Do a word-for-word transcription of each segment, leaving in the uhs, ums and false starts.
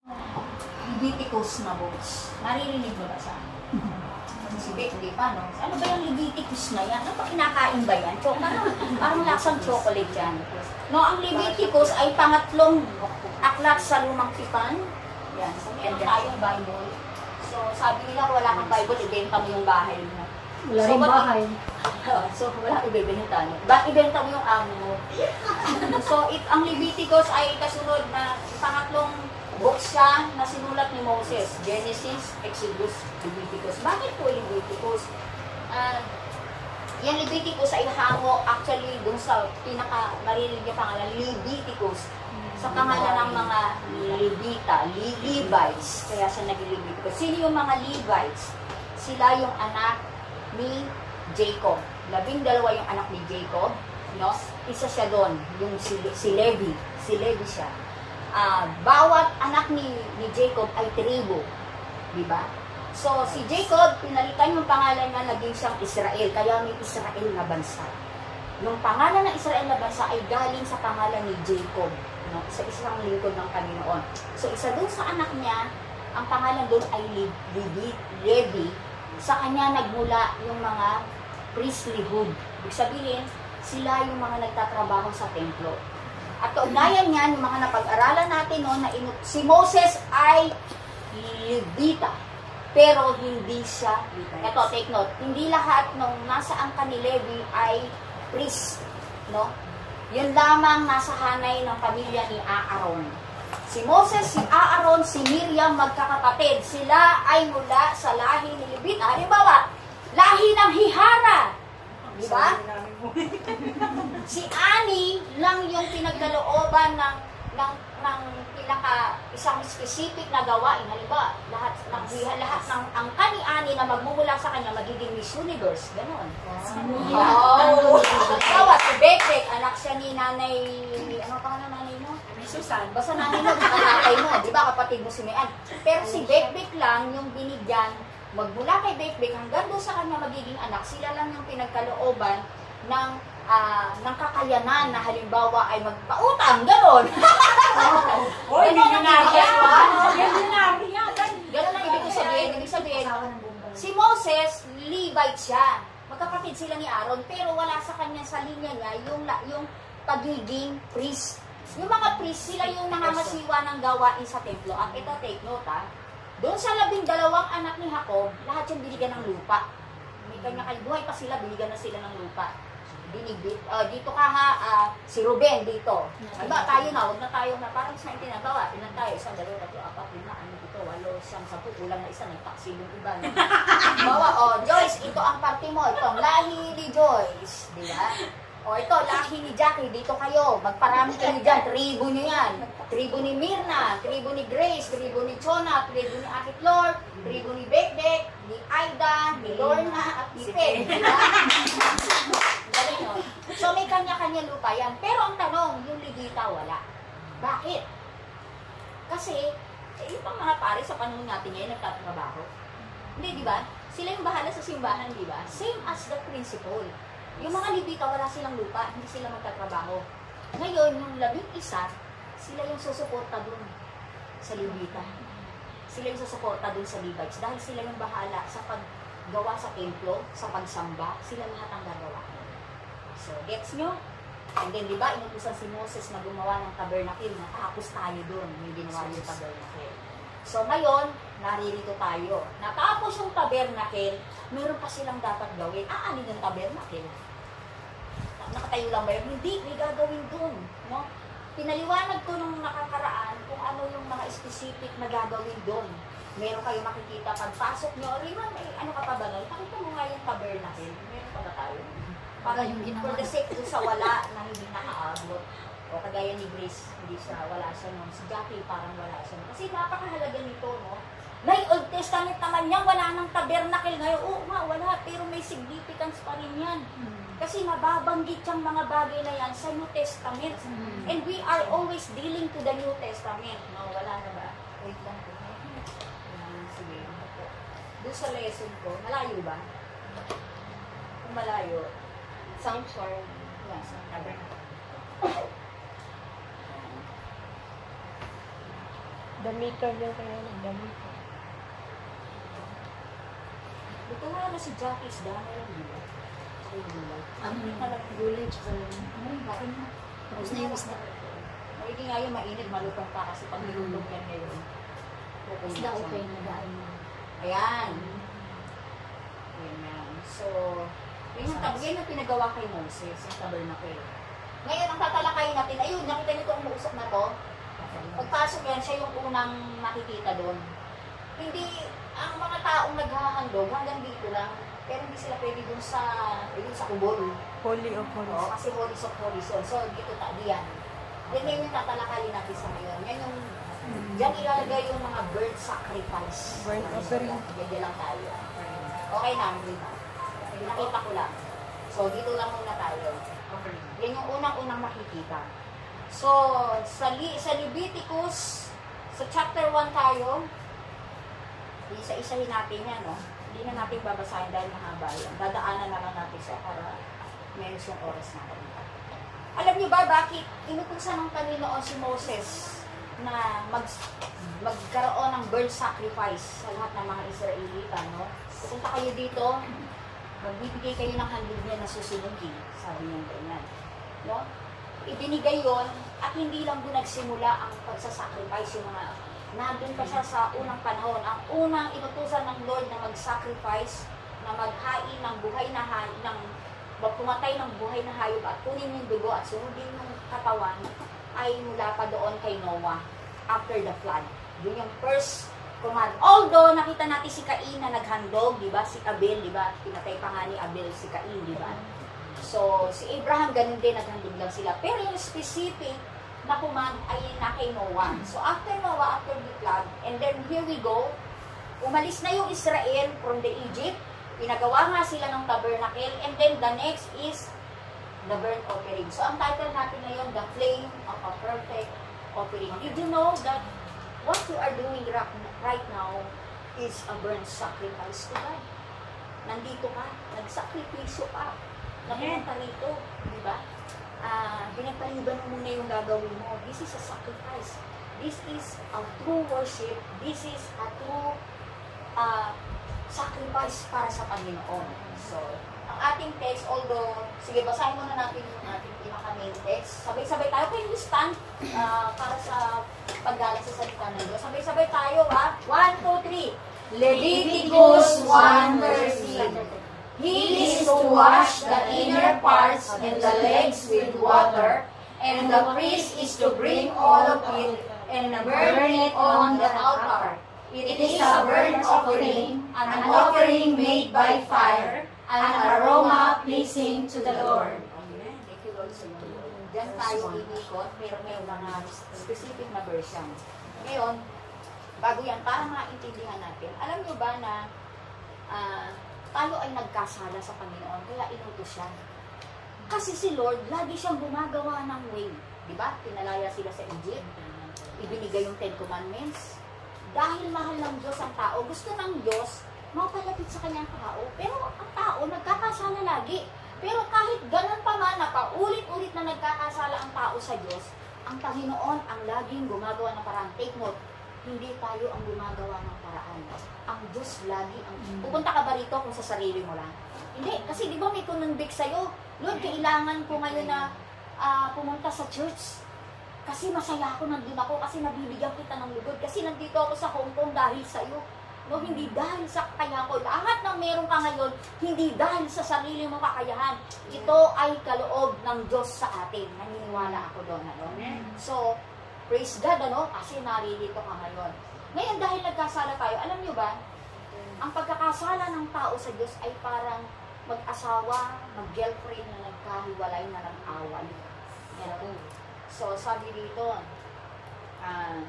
Leviticus na books. Naririnig mo ba sa si Beck, hindi pa, no? Ano ba yung Leviticus na yan? Ano ba kinakain ba yan? So, parang, parang lasang chocolate yan. No, ang Leviticus ay pangatlong aklat sa lumang tipan. Yan. So, meron tayong Bible. So, sabi nila, wala kang Bible, ibenta mo yung bahay mo. Wala so, rin bahay. So, wala ibebenta mo. Ba't ibenta mo yung amo mo? So, it, ang Leviticus ay kasunod na pangatlong book siya na sinulat ni Moses. Genesis, Exodus, Leviticus. Bakit po Leviticus? Uh, yung Leviticus ay hango actually dun sa pinaka marinig niya pangalan, Leviticus. Sa pangalan ng mga Levita, Levites. Kaya siya naging Leviticus. Sino yung mga Levites? Sila yung anak ni Jacob. Labing dalawa yung anak ni Jacob. No? Isa siya doon, yung si, si Levi. Si Levi siya. Uh, bawat anak ni, ni Jacob ay tribo. Diba? So, si Jacob, pinalitan yung pangalan niya, naging siyang Israel. Kaya may Israel na bansa. Yung pangalan ng Israel na bansa ay galing sa pangalan ni Jacob. No? Sa isang lingkod ng Panginoon. So, isa doon sa anak niya, ang pangalan doon ay Levi. Levi. Sa kanya nagmula yung mga priestlyhood. Ibig sabihin, sila yung mga nagtatrabaho sa templo. At kaugnayan niyan, yung mga napag-aralan natin noon, na si Moses ay Levita. Pero hindi siya, ito, take note, hindi lahat nung nasa angka ni Levi ay priest. No? Yun lamang nasa hanay ng pamilya ni Aaron. Si Moses, si Aaron, si Miriam, magkakapatid. Sila ay mula sa lahi ni Levita. Halimbawa, lahi ng Hihara. Diba? Si Ani lang yung pinagkalooban ng, ng, ng pinaka isang specific na gawain. Halimbawa, lahat ng, lahat ng angka ni Ani na magmumula sa kanya magiging Miss Universe. Ganon. Wow! Halimbawa, si Bekbek, anak siya ni nanay, ano pa nga nanay mo? Susan. Basta nanay mo, nanay mo. Di ba kapatid mo si Mayan? Pero si Bekbek lang yung binigyan, magmula kay Bekbek hanggang doon sa kanya magiging anak, sila lang yung pinagkalooban ng uh, ng kakayanan na halimbawa ay magpautang, gano'n. Oh, hindi nyo nariyan. Hindi nyo nariyan. Gano'n ang ibig sabihin. Ibig sabihin, si Moses, Levite siya. Magkapatid sila ni Aaron, pero wala sa kanya sa linya niya yung, yung pagiging priest. Yung mga priest, sila yung nangangasiwa ng gawain sa templo. At ito, take note ha. Doon sa labing dalawang anak ni Jacob, lahat yung binigyan ng lupa. May kanya-kanya buhay pa sila, binigyan na sila ng lupa. Binigit, uh, dito ka ha, uh, si Ruben dito. Diba, tayo na, huwag na tayo na, parang sa hindi nagawa. Ilan tayo, isang, dalawa, tatlo, apat, lima, ano dito, walo, siyang, sampu, ulang na isa, nagtaksil yung iba. Bawa, oh, Joyce, ito ang party mo, itong lahi ni Joyce. Diba? O ito, lahi ni Jackie, dito kayo, magparami kayo dyan, tribo nyo yan. Tribo ni Mirna, tribo ni Grace, tribo ni Chona, tribo ni Ate Flor, tribo ni Bekbek, ni Aida, ni Lorna, at ni Pen. So may kanya-kanya lupa yan. Pero ang tanong, yung Levita wala. Bakit? Kasi, eh, yung pang mga pare sa panahon natin ngayon, nagtatrabaho. Hindi, di ba? Sila yung bahala sa simbahan, di ba? Same as the principle. Yung mga Levita, wala silang lupa, hindi sila magtatrabaho. Ngayon, yung labing isa, sila yung susuporta dun sa Levita. Sila yung susuporta dun sa Levites. Dahil sila yung bahala sa paggawa sa templo, sa pagsamba, sila lahat ang gagawa. So, gets nyo? And then, di ba, inutusan si Moses na gumawa ng tabernacle, natapos tayo dun, yung ginawa yung tabernacle. So, ngayon, naririto tayo. Natapos yung tabernacle, meron pa silang dapat gawin. Aanin yung tabernacle. Nakatayo lang ba yun? Hindi, may gagawin dun. No? Pinaliwanag ko nung nakakaraan kung ano yung mga specific na gagawin dun. Meron kayo makikita, pagpasok nyo, Rima, may ano ka pa ba nun? Pakita mo nga yung tabernacle. Meron pa ba tayo? Para yung for the sake dun sa wala na hindi nakaabot. O kagaya ni Grace, hindi siya, wala siya nun. Si Jackie, parang wala siya nun. Kasi napakahalaga nito, no? Nay, Old Testament naman yan, wala nang tabernacle ngayon. Oo nga, wala, pero may significance pa rin yan. Kasi nababanggit yung mga bagay na yan sa New Testament. Mm-hmm. And we are always dealing to the New Testament. No, wala na ba? Wait lang po. Uh, sige. Doon sa lesson ko, malayo ba? Kung malayo. Sanctuary. Yeah, sanctuary. Damitan niya kaya nagdamitan. Ito nga na si Jackie's dami lang nila. Ano yung talag gulay, tsaka ano yung bakit na? Tapos na yung isda. Magiging ngayon mainit, malutong pa kasi pag nilulog yan ngayon. Isda okay na dahil na. Ayan. Ayan. So, yun yung tab- yan yung pinagawa kay Moses, yung tabernacle. Ngayon, ang tatalakayin natin, ayun, nakita niyo itong usok na to. Pagpasok yan, siya yung unang nakikita doon. Hindi, ang mga taong naghahandog hanggang dito lang, pero hindi sila pwede dun sa, dun sa kubol. Holy of Oo, Holies. kasi holies of holies yun. So, dito ta, diyan. Then, yun yung tatalakayin natin sa ngayon. Yan yung, diyan ilalagay yung mga bird sacrifice. Burnt offering. Diyan lang tayo. Okay na, hindi na. Nakita ko lang. So, dito lang muna tayo. Yan yung unang-unang makikita. So, sa, Li, sa Leviticus, sa chapter one tayo, isa-isahin natin yan, no? Hindi na natin babasahin dahil mahaba yan. Dadaanan na lang natin siya para meron yung oras natin. Alam niyo ba bakit inutusan ng Panginoon si Moses na mag, magkaroon ng burnt sacrifice sa lahat ng mga Israelita, no? Pupunta kayo dito, magbibigay kayo ng handog niya na susunugin, sabi niya ganyan. No? Ibinigay yon at hindi lang doon nagsimula ang pagsasacrifice yung mga nandun pa siya sa unang panahon. Ang unang inutusan ng Lord na mag-sacrifice, na maghain ng buhay na hayop, ng magpumatay ng buhay na hayop at kunin yung dugo at sunugin yung katawan, ay mula pa doon kay Noah after the flood. Yun yung first command. Although nakita natin si Cain na naghandog, di ba? Si Abel, di ba? Pinatay pa nga ni Abel si Cain, di ba? So, si Abraham, ganun din, naghandog lang sila. Pero yung specific na command ay na kay Noah. So, after Noah, after the flood, and then here we go, umalis na yung Israel from the Egypt, pinagawa nga sila ng tabernacle, and then the next is the burnt offering. So, ang title natin ngayon, The Flame of a Perfect Offering. Did you know that what you are doing right now is a burnt sacrifice to God? Nandito ka, nagsakripisyo ka, napunta rito, di ba? Uh, pinagpaliban mo muna yung gagawin mo. This is a sacrifice. This is a true worship. This is a true uh, sacrifice para sa Panginoon. So, ang ating text, although, sige, basahin muna natin yung ating pinaka-main text. Sabay-sabay tayo. Can you stand uh, para sa paggalang sa salita ng Diyos? Sabay-sabay tayo, ha? One, two, three. Leviticus one thirteen. He is to wash the inner parts and the legs with water, and the priest is to bring all of it and burn it on the altar. It is a burnt offering, an offering made by fire, an aroma pleasing to the Lord. Amen. Thank you, Lord, sa iyo. Diyan tayo inikot, meron may mga specific na version. Ngayon, bago yan, para maintindihan natin, alam nyo ba na uh, tayo ay nagkasala sa Panginoon, kaya inutos siya. Kasi si Lord, lagi siyang gumagawa ng way. Diba? Pinalaya sila sa Egypt. Ibinigay yung Ten Commandments. Dahil mahal ng Diyos ang tao, gusto ng Diyos mapalapit sa kanyang tao. Pero ang tao, nagkakasala lagi. Pero kahit ganun pa man, na paulit-ulit na nagkakasala ang tao sa Diyos, ang Panginoon ang laging gumagawa ng parang. Take note, hindi tayo ang gumagawa ng paraan. Ang Diyos lagi ang... Pupunta ka ba rito kung sa sarili mo lang? Hindi. Kasi di ba may kununbik sa'yo? Lord, kailangan ko ngayon na uh, pumunta sa church. Kasi masaya ako, nandun ako. Kasi nabibigyan kita ng lugod. Kasi nandito ako sa Hong Kong dahil sa'yo. No, hindi dahil sa kakayahan ko. Lahat ng meron ka ngayon, hindi dahil sa sarili mong kakayahan. Ito ay kaloob ng Diyos sa atin. Naniniwala ako doon. Ano? So, praise God, ano? Kasi naririto ka ngayon. Ngayon, dahil nagkasala tayo, alam nyo ba, ang pagkakasala ng tao sa Diyos ay parang mag-asawa, mag-girlfriend na nagkahiwalay na nag-away. Yan po. So, sabi dito, uh,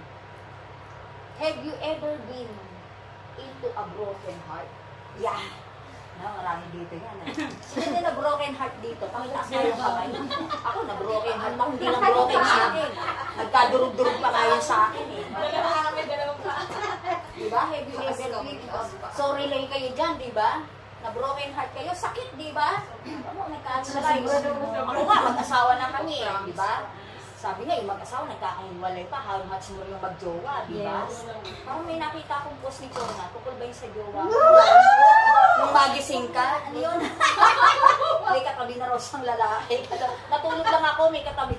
have you ever been into a broken heart? Yeah. No, marami dito yan. Eh. Sino na broken heart dito? Pakitaas na yung kamay. Ako na broken heart. Ako hindi lang broken sa akin. Nagkadurog-durog pa kayo sa akin eh. Diba? Have you ever been? So, relay kayo dyan, diba? Na broken heart kayo. Sakit, diba? Ako, nagkadurog. Ako nga, mag-asawa na kami eh. Diba? sabi nga, yung mag-asawa, nagkakahiwalay pa, how much more yung mag-jowa, di ba? Yes. Parang may nakita akong post ni Chona, tukol ba yung sa jowa? Nung magising ka, ano yun? May katabi na raw siyang lalaki. Natulog lang ako, may katabi.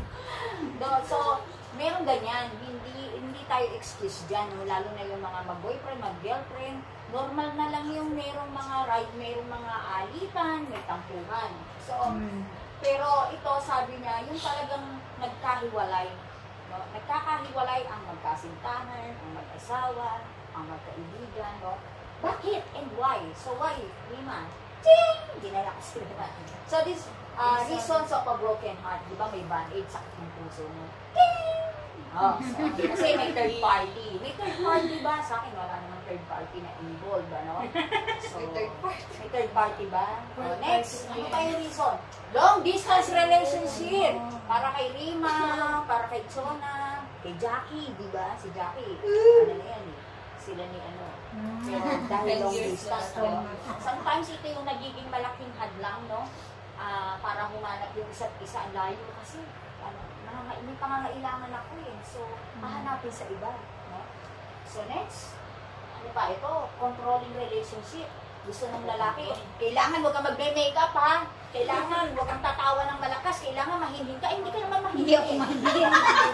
So, meron ganyan, hindi hindi tayo excuse dyan, no? Lalo na yung mga mag-boyfriend, mag-girlfriend, normal na lang yung merong mga ride, merong mga alitan, may tampuhan. So, Mm. pero ito, sabi niya, yung talagang nagkahiwalay. No? Nagkakahiwalay ang magkasintahan, ang mag-asawa, ang magkaibigan. No? Bakit and why? So why? Lima. Ching! Ginala ko sila. So this, uh, reasons of a broken heart. Di ba may band-aid, sakit ng puso mo? Ching! Oh, so, kasi may third party. May third party ba? Sa akin, wala namang third party na involved, ano? So, may third party. May third party ba? Oh, next, ano pa yung reason? Long distance relationship. Para kay Rima, para kay Chona, kay Jackie, di ba? Si Jackie, ano na yan eh. Sila ni ano. Pero dahil long distance, no? Sometimes ito yung nagiging malaking hadlang, no? Ah, para humanap yung isa't isa ang layo kasi ano, mga may pangangailangan ako eh. So, hahanapin sa iba, no? So next, ano pa ito? Controlling relationship. Gusto ng lalaki, kailangan huwag kang magbe-makeup ha. Kailangan huwag kang tatawa ng malakas. Kailangan mahinhin ka. Eh, hindi ka naman mahinhin. Hindi ako mahinhin.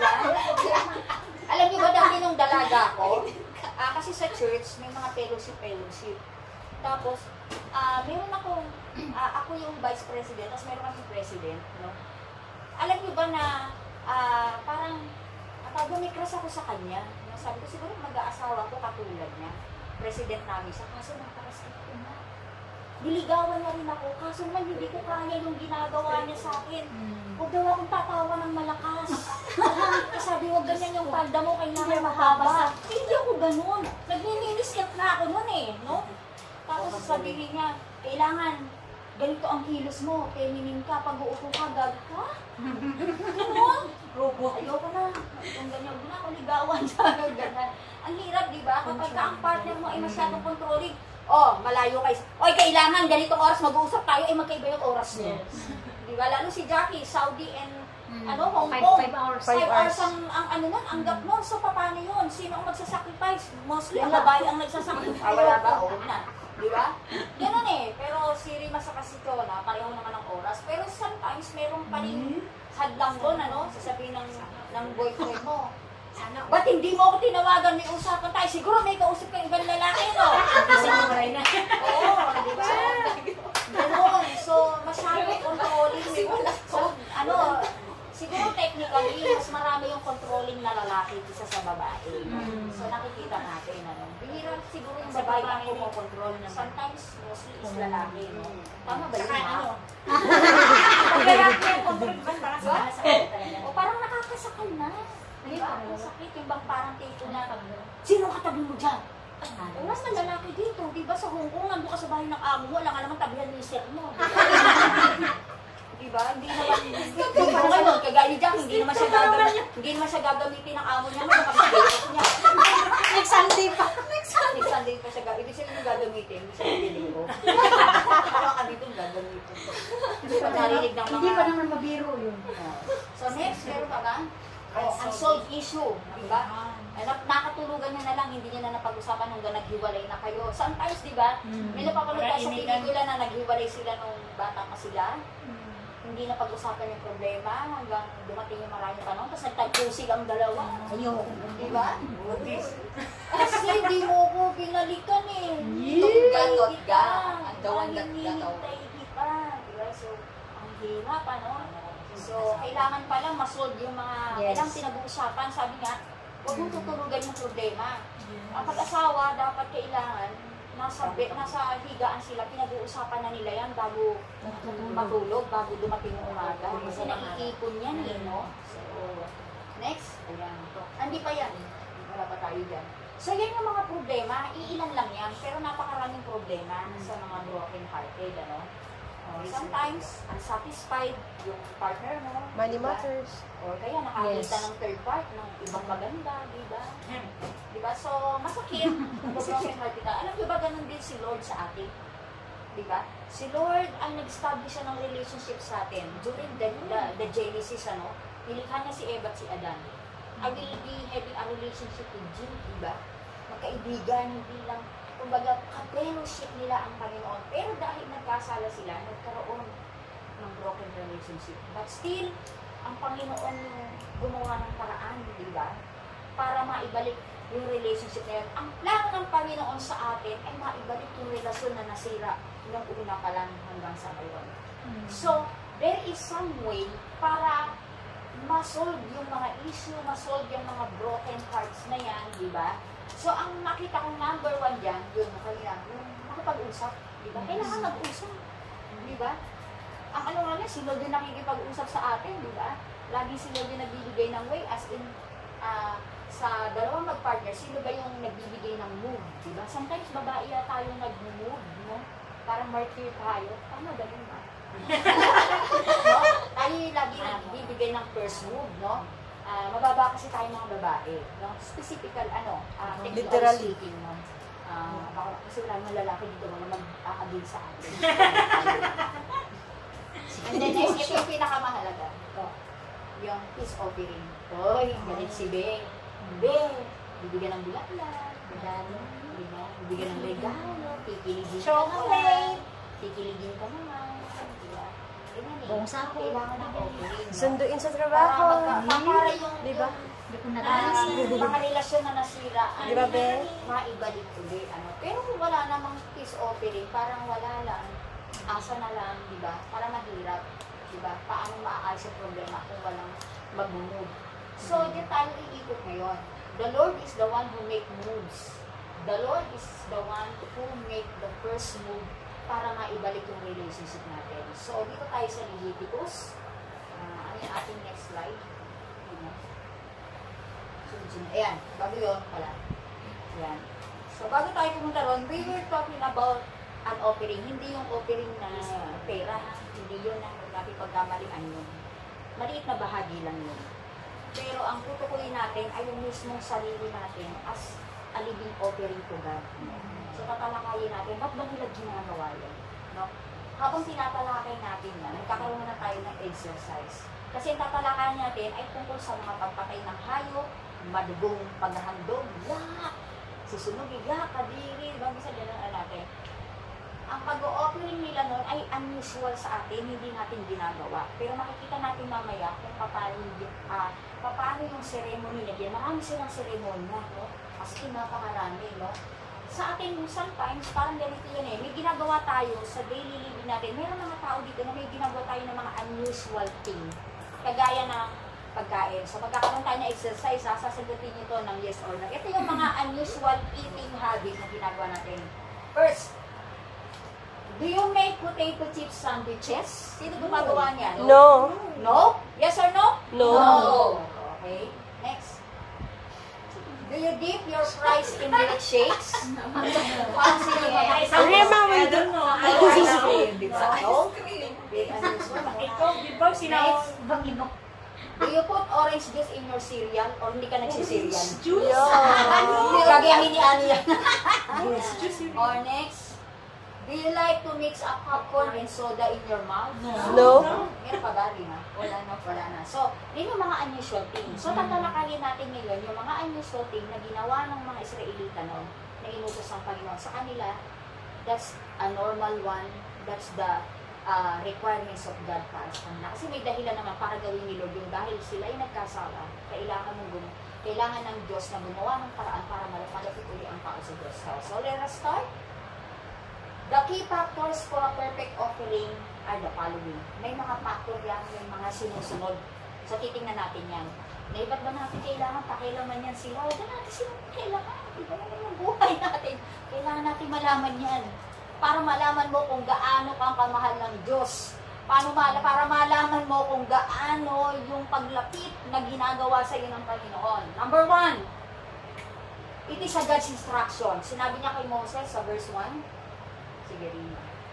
Alam niyo ba dati nung dalaga ko? Ah, kasi sa church, may mga fellowship-fellowship. Tapos, ah, meron akong, ah, ako yung vice president, tapos meron akong president, no? Alam niyo ba na, ah, parang, akala may crush ako sa kanya. No? Sabi ko, siguro mag-aasawa ko katulad niya. President namin siya, kaso nagparasakit ko na. Diligawan na rin ako, kaso naman hindi ko kaya yung ginagawa niya sa akin. Huwag daw akong tatawa ng malakas. Sabi, huwag ganyan yung palda mo, kailangan mahaba. Hindi ako ganun. Nagmiminiskip na ako nun eh, no? Tapos sasabihin niya, kailangan ganito ang kilos mo, feminine ka, pag uupo ka, gag ka. Ano? Robot. Ayoko na. Kung ganyan, huwag na ako ligawan sa ganyan. Ang hirap, di ba? Kapag ka ang partner mo ay masyadong controlling, oh, malayo kayo. Oy, kailangan ganitong oras mag-uusap tayo, ay magkaiba yung oras niyo. Di ba? Lalo si Jackie, Saudi and Mm. ano, Hong Five- Kong. five hours. Five, Five hours hours. ang, ang ano nun, ang gap nun. So, paano yun? Sino ang magsasacrifice? Mostly, ang babae ang nagsasacrifice. Ah, wala ba? O, na. Di ba? Ganun eh. Pero si Rima sa Kasitona, pareho naman ang oras. Pero sometimes, meron pa rin hadlang doon, ano? Sasabihin ng, ng boyfriend mo. Ba't hindi mo ako tinawagan? May usapan tayo. Siguro may kausap kang ibang lalaki, no? Kasi maray na. Oo, di ba? Ganun. So, masyadong controlling. So, ano, siguro technically, mas marami yung controlling na lalaki kaysa sa babae. So, nakikita natin, ano. Bihira siguro yung babae ang kumokontrol. Sometimes, mostly is lalaki, no? Tama ba yun, ha? Pag lalaki yung control ba, parang sa Diba? sakit talaga. O parang nakakasakal na. Diba? Ang sakit yung bang parang tipo na, sino katabi mo dyan? Oras na lalaki dito, di ba sa Hong Kong, nandun ka sa bahay ng amo mo, wala ka naman tabihan ni sir mo. Di ba? Hindi naman, hindi mo ngayon, kagaya dyan, hindi naman siya gagamitin, hindi naman siya gagamitin ng amo niya, mga kapatid niya. Next Sunday pa. Next Sunday pa siya gagamitin, ibig sabihin yung gagamitin, ibig sabihin ko. Baka kami itong gagamitin. Hindi pa narinig ng mga... Hindi pa naman mabiro yun. So next, meron ka ba? Oh, unsolved issue, di ba? Eh, nak- nakatulugan niya na lang, hindi niya na napag-usapan hanggang naghiwalay na kayo. Sometimes, di ba, may napapanood tayo sa pelikula na naghiwalay sila nung bata pa sila. Hindi na pag-usapan yung problema hanggang dumating yung maraming tanong, tapos nagtagpo silang dalawa. Ayoko. Di ba? Kasi di mo ko pinalikan eh. Tugga, tugga. Ang dawan, Ang gataw. hinihintay kita. Di ba? So, ang hirap, ano? So, kailangan pala masolve yung mga Yes. kailangan pinag-uusapan. Sabi nga, huwag mong tutulugan yung problema. Ang pag-asawa, dapat kailangan, nasa, be- nasa higaan sila, pinag-uusapan na nila yan bago matulog, bago dumating yung umaga. Kasi naiipon yan eh, no? So, next. Ayan. Hindi pa yan. Wala pa tayo dyan. So, yan yung mga problema. Iilan lang yan, pero napakaraming problema sa mga broken hearted, ano? Oh, sometimes, unsatisfied yung partner mo. Money diba? matters. Or kaya nakakita Yes. ng third part, ng ibang maganda, di ba? Di ba? So, masakit. Broken hearted ka. Alam niyo ba, ganun din si Lord sa atin? Di ba? Si Lord ang nag-establish siya ng relationship sa atin during the, the, the Genesis, ano? nilikha niya si Eva at si Adan. I will be having a relationship with you, diba? Magkaibigan, hindi lang, kumbaga, ka-fellowship nila ang Panginoon. Pero dahil nagkasala sila, nagkaroon ng broken relationship. But still, ang Panginoon yung gumawa ng paraan, diba? Para maibalik yung relationship na yun. Ang plano ng Panginoon sa atin ay maibalik yung relasyon na nasira ng una pa lang hanggang sa ngayon. So, there is some way para ma-solve yung mga issue, ma-solve yung mga broken hearts na yan, di ba? So, ang nakita kong number one dyan, yun, kaya, yung makapag-usap, di ba? Kailangan mag-usap, di ba? Ang ano nga na, sino din nakikipag-usap sa atin, di ba? Lagi sino din nagbibigay ng way, as in, ah, sa dalawang mag-partner, sino ba yung nagbibigay ng move, di ba? Sometimes, babae ya tayong nag-move, no? Parang martyr tayo. Tama ba yun, ba? No? Tayo lagi nagbibigay ng first move, no? Uh, mababa kasi tayo mga babae, no? Specifical, ano, uh, literally speaking, no? Uh, baka, kasi wala mga lalaki dito mga mag-aagil sa atin. And then next, ito yung pinakamahalaga. Ito, yung peace offering. Hoy, galit si Be. Be, bibigyan ng bulaklak, regalo, di ba? Bibigyan ng regalo, kikiligin ka naman, kikiligin ka naman, di ba? Buong sako. Kailangan ng offering. Sunduin sa trabaho. Para yung, Di ba? Hindi ko Ah, natansin. mga relasyon na nasira, Di ba, Be? maibalik ulit. Ano. Pero kung wala namang peace offering, parang wala lang. Asa na lang, di ba? Para mahirap. Di ba? Paano maaayos yung problema kung walang mag-move. So, dito tayo iikot ngayon. The Lord is the one who make moves. The Lord is the one who make the first move para maibalik yung relationship natin. So, dito tayo sa Leviticus. Uh, ano yung ating next slide? Sunod-sunod. Ayan, bago yun pala. Ayan. So, bago tayo pumunta ron, we were talking about an offering. Hindi yung offering na pera. Hindi yun na natin pagkamalian yun. Maliit na bahagi lang yun. Pero ang tutukuyin natin ay yung mismong sarili natin as a living offering to God. So, tatalakayin natin, ba't ba nila ginagawa yun? No? Habang tinatalakay natin yan, nagkakaroon na tayo ng exercise. Kasi ang tatalakayin natin ay tungkol sa mga pagpatay ng hayop, madugong paghahandog, yak, susunog, yak, kadiri, bang isa din ang natin. Ang pag-o-offering nila noon ay unusual sa atin, hindi natin ginagawa. Pero makikita natin mamaya kung paano, uh, paano yung ceremony nila. Marami silang seremonya, no? As in, napakarami, no? Sa atin, sometimes, parang ganito yun eh. May ginagawa tayo sa daily living natin. Meron mga tao dito na may ginagawa tayo ng mga unusual thing. Kagaya ng pagkain. So, magkakaroon tayo ng exercise, ha? Sasagutin nyo to ng yes or no. Ito yung mga unusual eating habits na ginagawa natin. First, do you make potato chip sandwiches? Sino gumagawa niyan? No. No? Yes or no? No. Okay. Next. Do you dip your fries in milkshakes? Paano sino ba? Rema, we do. Ice cream, di ba? No? Big unusual. Ikaw, di ba, sinaw... Next. Do you put orange juice in your cereal or hindi ka nagsiserial? Juice? Yeah. Gagayahin ni Ani yan. Juice. Or next. Do you like to mix up popcorn and soda in your mouth? No. Meron pa ba rin, ha? Wala na, wala na. So, yun yung mga unusual things. So, tatalakayin natin ngayon yung mga unusual things na ginawa ng mga Israelita noon na inutos ng Panginoon sa kanila. That's a normal one. That's the uh, requirements of God para sa kanila. Kasi may dahilan naman para gawin ni Lord yung dahil sila ay nagkasala. Kailangan mong gum kailangan ng Diyos na gumawa ng paraan para malapit uli ang tao sa Diyos. So, let us start. The key factors for a perfect offering are the following. May mga factor yan, may mga sinusunod. So, titingnan natin yan. Na iba't ba natin kailangan, pakilaman yan sila? Huwag na natin sila kailangan. Iba naman yung buhay natin. Kailangan natin malaman yan. Para malaman mo kung gaano kang kamahal ng Diyos. Paano mala, para malaman mo kung gaano yung paglapit na ginagawa sa iyo ng Panginoon. Number one, it is a God's instruction. Sinabi niya kay Moses sa verse one, sige rin.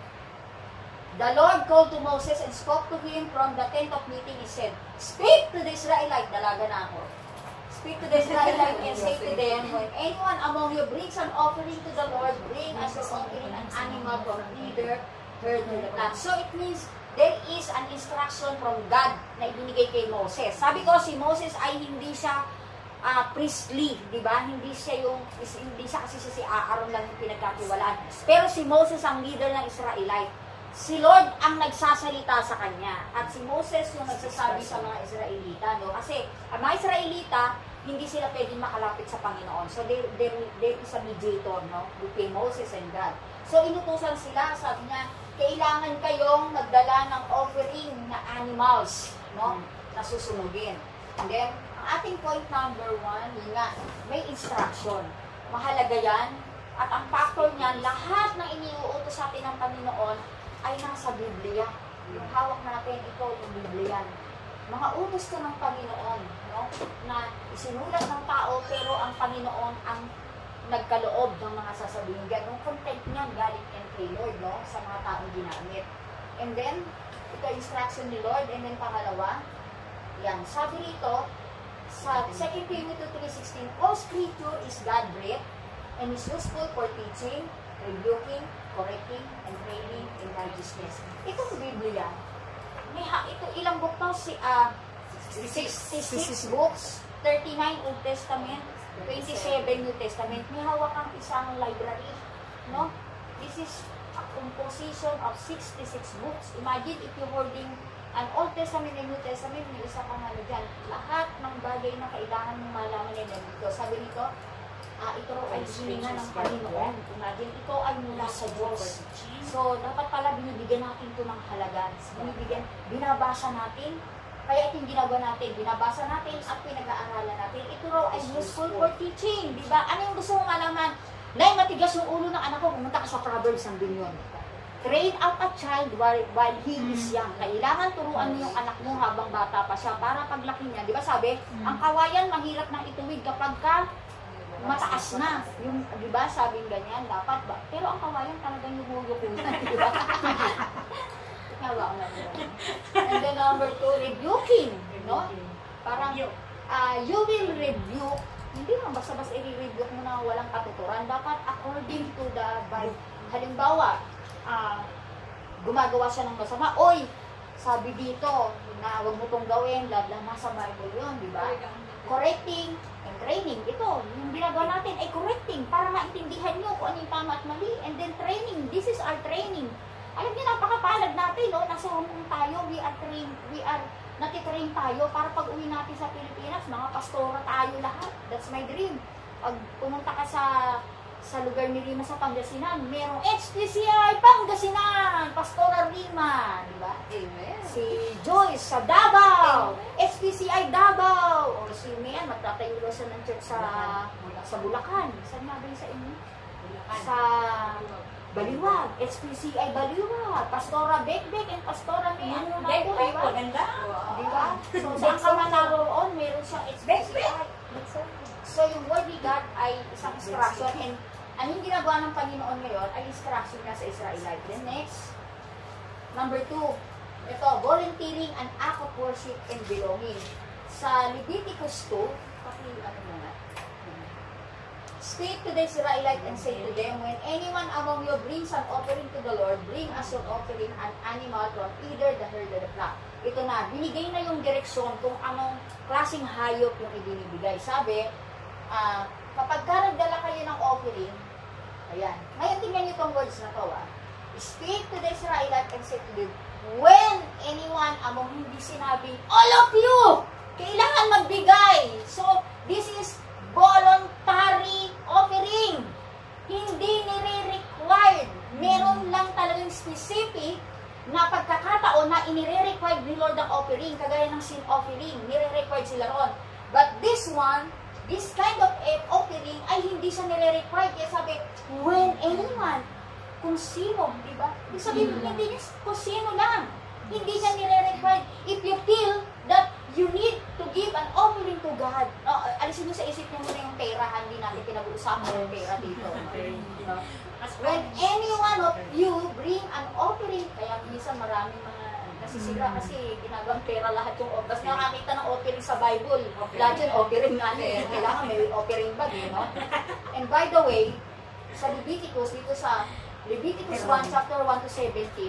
The Lord called to Moses and spoke to him from the tent of meeting. He said, speak to the Israelite. Dalaga na ako. Speak to the Israelite and say to them, when anyone among you brings an offering to the Lord, bring as his offering an animal from either herd or the flock. So it means, there is an instruction from God na ibinigay kay Moses. Sabi ko, si Moses ay hindi siya uh, priestly, di ba? Hindi siya yung, is, hindi siya kasi siya si Aaron lang yung pinagkatiwalaan. Pero si Moses ang leader ng Israelite. Si Lord ang nagsasalita sa kanya. At si Moses yung nagsasabi sa mga Israelita, no? Kasi ang mga Israelita, hindi sila pwedeng makalapit sa Panginoon. So there, there, there is a mediator, no? Between Moses and God. So inutusan sila, sabi niya, kailangan kayong magdala ng offering na animals, no? Na susunugin. And then, ang ating point number one, yun nga, may instruction. Mahalaga yan. At ang factor niyan, lahat ng iniuutos sa atin ng Panginoon ay nasa Biblia. Yung hawak natin, ito yung Biblia. Mga utos ko ng Panginoon, no? Na isinulat ng tao, pero ang Panginoon ang nagkaloob ng mga sasabihin. Ganong content niyan galing yan kay Lord, no? Sa mga taong ginamit. And then, ito instruction ni Lord. And then pangalawa, yan, sabi rito, sa Second Timothy three sixteen, all scripture is God-breathed and is useful for teaching, rebuking, correcting, and training in righteousness. Itong Biblia, may ha, ito ilang book to? Si, uh, sixty-six books, thirty-nine Old Testament, twenty-seven New Testament. May hawak ang isang library, no? This is a composition of sixty-six books. Imagine if you're holding an Old Testament and New Testament, may isa pang ano dyan. Lahat ng bagay na kailangan mong malaman nila dito. Sabi nito, ah, ito ay hininga ng Panginoon. Imagine, ito ay mula sa Diyos. So, dapat pala binibigyan natin ito ng halaga. Binibigyan, binabasa natin. Kaya ito yung ginagawa natin. Binabasa natin at pinag-aaralan natin. Ito raw ay useful for teaching. Diba? Ano yung gusto mong malaman? Nay, matigas yung ulo ng anak ko. Pumunta ka sa Proverbs ng Binyon. Train up a child while, while he is young. Kailangan turuan mo yung anak mo habang bata pa siya para paglaki niya. Di ba sabi, ang kawayan mahirap nang ituwid kapag ka mataas na. Yung, di ba, sabing ganyan, dapat ba? Pero ang kawayan talagang lumuyok yun. Di ba? Nawa ko na yun. And then number two, rebuking. No? Parang, uh, you will rebuke. Hindi naman basta-basta i-rebuke mo na walang katuturan. Dapat according to the Bible. Halimbawa, Uh, gumagawa siya ng masama. Oy, sabi dito na huwag mo itong gawin, labla nasa Bible yun, di ba? Correcting and training. Ito, yung ginagawa natin ay correcting para maintindihan nyo kung ano yung tama at mali. And then training. This is our training. Alam niyo, napakapalad natin, no? Nasa Hong tayo, we are trained, we are natitrain tayo para pag uwi natin sa Pilipinas, mga pastora tayo lahat. That's my dream. Pag pumunta ka sa sa lugar ni Rima sa Pangasinan, merong H P C I Pangasinan, Pastora Rima, di ba? Amen. Si Joyce sa Davao, H P C I Davao, o si Mian, magtatayo siya ng church sa sa Bulacan. Saan nga ba yung sa inyo? Sa Baliwag, H P C I Baliwag, Pastora Bekbek and Pastora Mian. Bekbek, maganda. Di ba? So, saan ka man naroon, meron siyang H P C I. So, yung word ni God ay isang instruction, and ang yung ginagawa ng Panginoon ngayon ay instruction niya sa Israelite. Then next, number two, ito, volunteering an act of worship and belonging. Sa Leviticus two, pati ano mo nga, speak to the Israelite and say to them, when anyone among you brings an offering to the Lord, bring as your offering an animal from either the herd or the flock. Ito na, binigay na yung direksyon kung anong klaseng hayop yung ibinibigay. Sabi, uh, kapag ka nagdala kayo ng offering, ayan, ngayon tingnan nyo itong words na to, ah. Speak to the Israelite and say to them, when anyone among hindi sinabing, all of you, kailangan magbigay. So, this is voluntary offering. Hindi nire-required. Meron lang talagang specific na pagkakataon na inire-required ni Lord ang offering, kagaya ng sin offering, nire-required sila ron. But this one, this kind of offering ay hindi siya nire-required. Kaya sabi, when anyone, kung sino, di ba? Ibig sabihin, mm-hmm. hindi niya kung sino lang. Hindi niya nire-required. If you feel that you need to give an offering to God, no, alisin niyo sa isip niyo muna yung pera, hindi natin pinag-uusapan yung pera dito. No? When any one of you bring an offering, kaya minsan maraming mga nasisira kasi ginagawang pera lahat yung offering. Tapos nakakita ng offering sa Bible, lahat yung offering nga niya. Kailangan may offering bag, you know? And by the way, sa Leviticus, dito sa Leviticus one, chapter one to seventeen,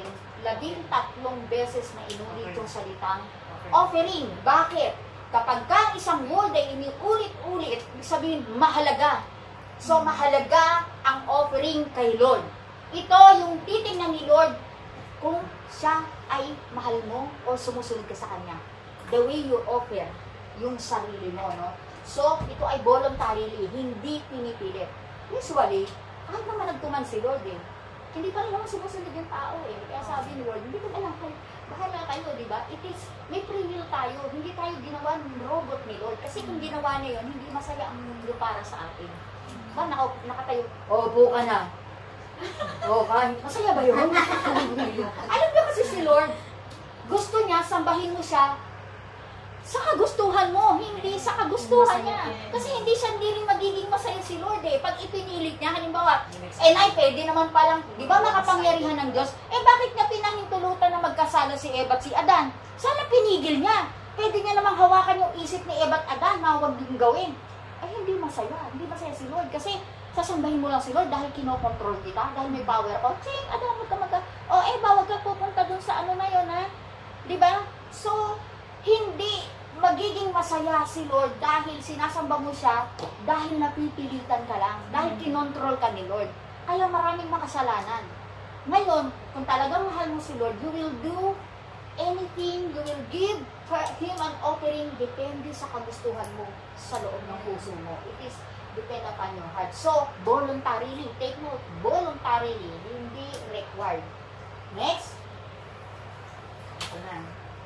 labing tatlong beses na inulit yung salitang offering. Bakit? Kapag ka isang word ay iniulit-ulit, ibig sabihin mahalaga. So mahalaga ang offering kay Lord. Ito yung titingnan ni Lord kung siya ay mahal mo o sumusunod ka sa Kanya. The way you offer yung sarili mo, no? So, ito ay voluntarily, hindi pinipilit. Usually, kahit naman nagtuman si Lord eh, hindi pa rin naman sumusunod yung tao eh. Kaya sabi ni Lord, hindi ko alam kayo, bahala kayo, di ba? It is, may free will tayo, hindi tayo ginawa ng robot ni Lord. Kasi kung ginawa niya yun, hindi masaya ang mundo para sa atin. Ba, naka, nakatayo, opo ka na. O, kahit, masaya ba yun? Alam niyo kasi si Lord, gusto niya, sambahin mo siya sa kagustuhan mo, hindi sa kagustuhan niya. Kasi hindi siya hindi rin magiging masaya si Lord eh. Pag ipinilit niya, halimbawa, eh nay, pwede naman palang, di ba makapangyarihan ng Diyos? Eh bakit niya pinahintulutan na magkasala si Eva at si Adan? Sana pinigil niya. Pwede niya namang hawakan yung isip ni Eva at Adan na huwag din gawin. Eh hindi masaya. Hindi masaya si Lord. Kasi sasambahin mo lang si Lord dahil kinokontrol kita, dahil may power ka. Ching, Adan, huwag ka magka... O eh, bawag ka pupunta dun sa ano na yun, ha? Di ba? So, hindi magiging masaya si Lord dahil sinasamba mo siya, dahil napipilitan ka lang, dahil kinontrol ka ni Lord. Kaya maraming makasalanan. Ngayon, kung talagang mahal mo si Lord, you will do anything, you will give Him an offering, depende sa kagustuhan mo sa loob ng puso mo. It is depend upon your heart. So, voluntarily, take note, voluntarily, hindi required. Next. Ito na.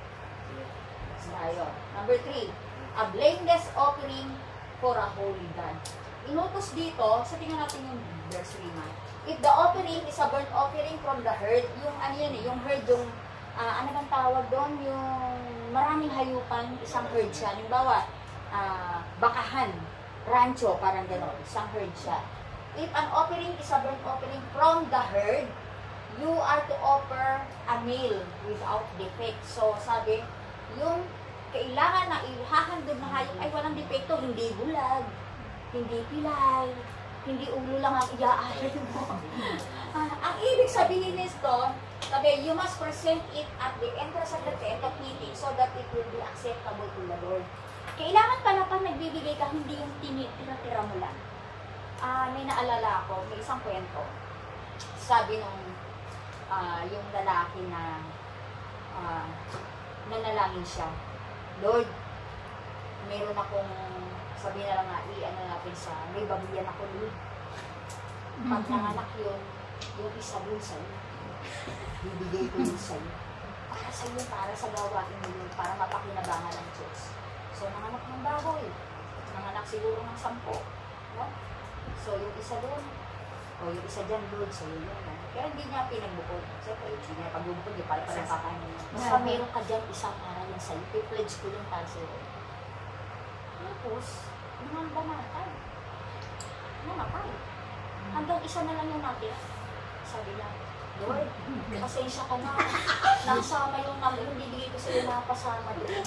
Tayo. Number three, a blameless offering for a holy God. Inutos dito, sa tingnan natin yung verse three man. If the offering is a burnt offering from the herd, yung ano yun eh, yung herd, yung, uh, ano bang tawag doon, yung maraming hayupan, isang herd siya. Halimbawa, uh, bakahan, rancho, parang gano'n, isang herd siya. If an offering is a burnt offering from the herd, you are to offer a meal without defect. So, sabi, yung kailangan na ihahandog na hayop ay walang depekto, hindi bulag, hindi pilay, hindi ulo lang ang iaahay mo. uh, ang ibig sabihin nito, sabi, you must present it at the entrance of the tent of meeting so that it will be acceptable to the Lord. Kailangan pala pag nagbibigay ka, hindi yung tinitira-tira mo lang. Uh, may naalala ako, may isang kwento. Sabi nung uh, yung lalaki na uh, nanalangin siya, Lord, meron akong, sabi na lang nga, i-ano natin sa, may babiyan ako, Lord. Pag nanganak yun, yung isa dun sa'yo. Bibigay ko yun sa'yo. Para sa'yo, para sa gawain mo yun, para mapakinabangan ng Diyos. So, nanganak ng baboy. Nanganak siguro ng sampo. No? So, yung isa dun, o yung isa dyan, Lord, sa'yo yun. No? Kaya hindi niya pinagbukod. Siyempre, hindi niya pagbubukod, hindi pala pala kakain niya. Basta meron ka dyan isang para yan sa'yo. I-pledge ko yung para sa'yo. Tapos, naman namatay. Namatay. Hanggang isa na lang yung natin. Sabi niya, Lord, pasensya ka na. Nasama yung namin, hindi bigay ko sa'yo nakapasama doon.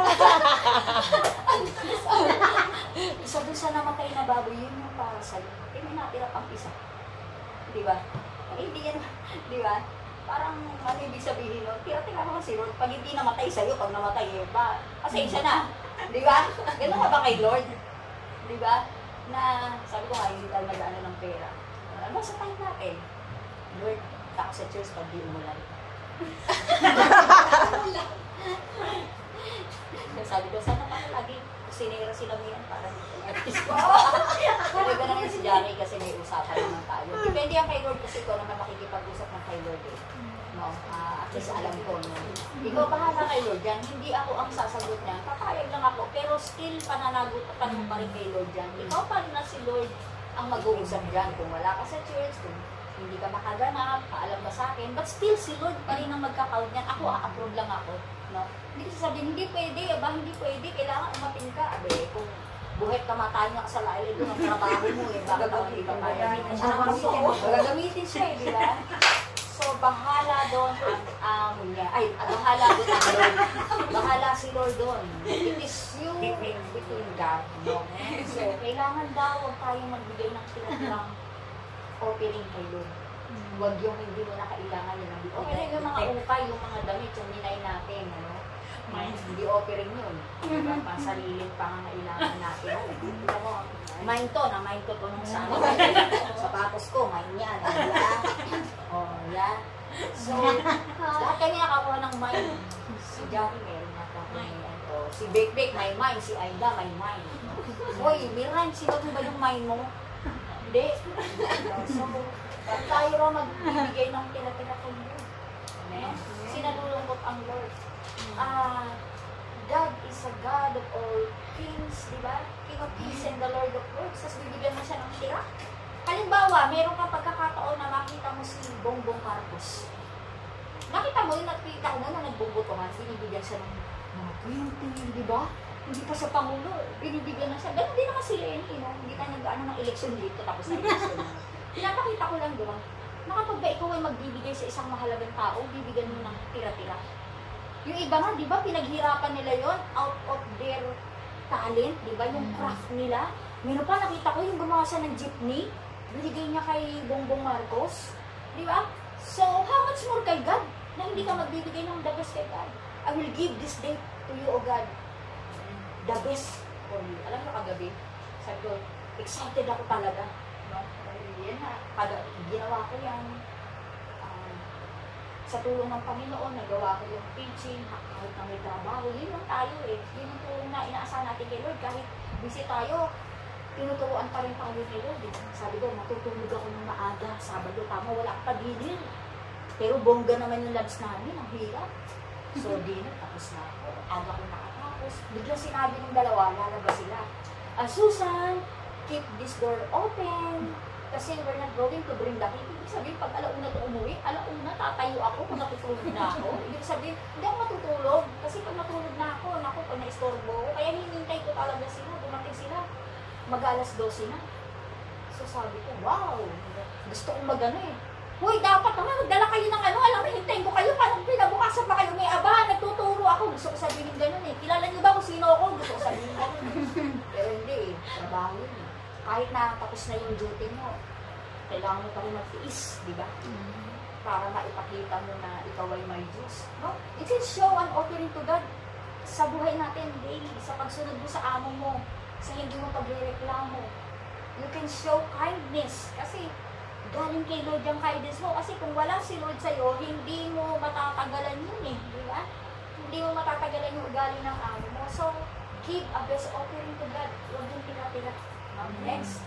Isa doon sa namatay na baboy, yun yung para sa'yo. Eh, may natira pang isa. Diba? Eh, hindi yan, diba? Parang, ano ibig sabihin, no? Tira-tira naman si Lord. Pag hindi namatay sa'yo, pag namatay, eh, ba, pasensya na. Diba? Ganun ka ba kay Lord? Diba? Na, sabi ko nga, hindi tayo mag-ano ng pera. Ano sa time natin? Lord, ako sa church pag di umulan. Sabi ko, sana pa lagi sinira sila mo yan para dito. Pero iba naman si Johnny kasi may usapan naman tayo. Depende yan kay Lord kasi ikaw naman makikipag-usap ng kay Lord eh. No? Uh, at least alam ko. No? Ikaw bahala kay Lord yan. Hindi ako ang sasagot niya. Papayag lang ako. Pero still pananagot pa rin pa rin kay Lord yan. Ikaw pa rin na si Lord ang mag-uusap dyan. Kung wala ka sa church, kung hindi ka makaganap, paalam ka sa akin. But still, si Lord pa rin ang magkakaud niyan. Ako, a-approve lang ako. No? Hindi kasi sabihin, hindi pwede, ba? Hindi pwede. Kailangan umating ka. Abe, kung buhet kamatayan nga sa laili doon ang trabaho mo eh. Bakit ako hindi ka kaya? Gagamitin siya eh, di ba? So, bahala doon ang amo niya. Ay, bahala doon ang Lord. Bahala si Lord doon. It is you between God. No? So, kailangan daw huwag tayong magbigay ng tinatirang offering kay Lord. Huwag yung hindi mo na kailangan yun. Okay na yung mga ukay, yung mga damit, yung ninay natin, ano? Hindi offering yun. Diba? Pansariling pangangailangan natin. Diba mo, mine to, na mine to to nung sa ano. Sapatos ko, mine yan. Diba? Oh, yan. So, lahat kami nakakuha ng mine. Si Jackie meron nakakuha ng mine. Oh, si Bek Bek, may mine. Si Aida, may mine. Hoy, Miran, sino ba yung mine mo? Hindi. So, tayo raw magbibigay ng tila-tila kay Lord. Amen? Sinalulungkot ang Lord. Ah, God is a God of all kings, di ba? King of kings and the Lord of lords. Tapos bibigyan mo siya ng tira. Halimbawa, meron kang pagkakataon na makita mo si Bongbong Marcos. Nakita mo yun, nakita ko na na nagbubutungan, binibigyan siya ng mga twenty, di ba? Hindi pa sa Pangulo, binibigyan na siya. Ganun din naman si Lenny, no? Hindi ka nag-ano ng election dito, tapos na election na. Pinapakita ko lang doon, na kapag ba ikaw ay magbibigay sa isang mahalagang tao, bibigyan mo ng tira-tira. Yung iba nga, di ba, pinaghirapan nila yon out of their talent, di ba, yung craft nila. Meron pa, nakita ko yung gumawa siya ng jeepney, binigay niya kay Bongbong Marcos, di ba? So, how much more kay God, na hindi ka magbibigay ng the best kay God? I will give this day to you, O God, the best for you. Alam mo, kagabi, sabi ko, excited ako talaga. No? Yan na, kada, ginawa ko yan. Um, sa tulong ng Panginoon, nagawa ko yung teaching, kahit na may trabaho, yun lang tayo eh. Yun yung tulong na inaasahan natin kay Lord. Kahit busy tayo, tinuturuan pa rin tayo kay Lord. Sabi ko, matutulog ako ng maaga, Sabado, tama, wala ka pagilin. Pero bongga naman yung labs namin, ang hirap. So, dinner, tapos na ako. Aga ko nakatapos. Biglang sinabi ng dalawa, lalabas sila. Ah, Susan, keep this door open. Kasi we're not going to bring the heat. Ibig sabihin, pag alauna ito umuwi, alauna, tatayo ako kung natutulog na ako. Ibig sabihin, hindi ako matutulog. Kasi pag natulog na ako, naku, pag na-istorbo ako, kaya hinintay ko talaga sila, dumating sila. Mag-alas dose na. So sabi ko, wow, gusto kong mag-ano eh. Hoy, dapat naman, magdala kayo ng ano, alam mo, hintayin ko kayo, paano pinabukasan pa kayo may aba, nagtuturo ako. Gusto ko sabihin gano'n eh. Kilala niyo ba kung sino ako? Gusto ko sabihin gano'n eh. Pero hindi eh, trabaho yun eh. Kahit na tapos na yung duty mo, kailangan mo pa rin magtiis, di ba? Para maipakita mo na ikaw ay may Diyos. No? It is show an offering to God sa buhay natin daily, sa pagsunod mo sa amo mo, sa hindi mo pagrereklamo. You can show kindness kasi galing kay Lord yung kindness mo. Kasi kung wala si Lord sa'yo, hindi mo matatagalan yun eh. Di ba? Hindi mo matatagalan yung ugali ng amo mo. So, give a best offering to God. Huwag yung tira-tira. Next.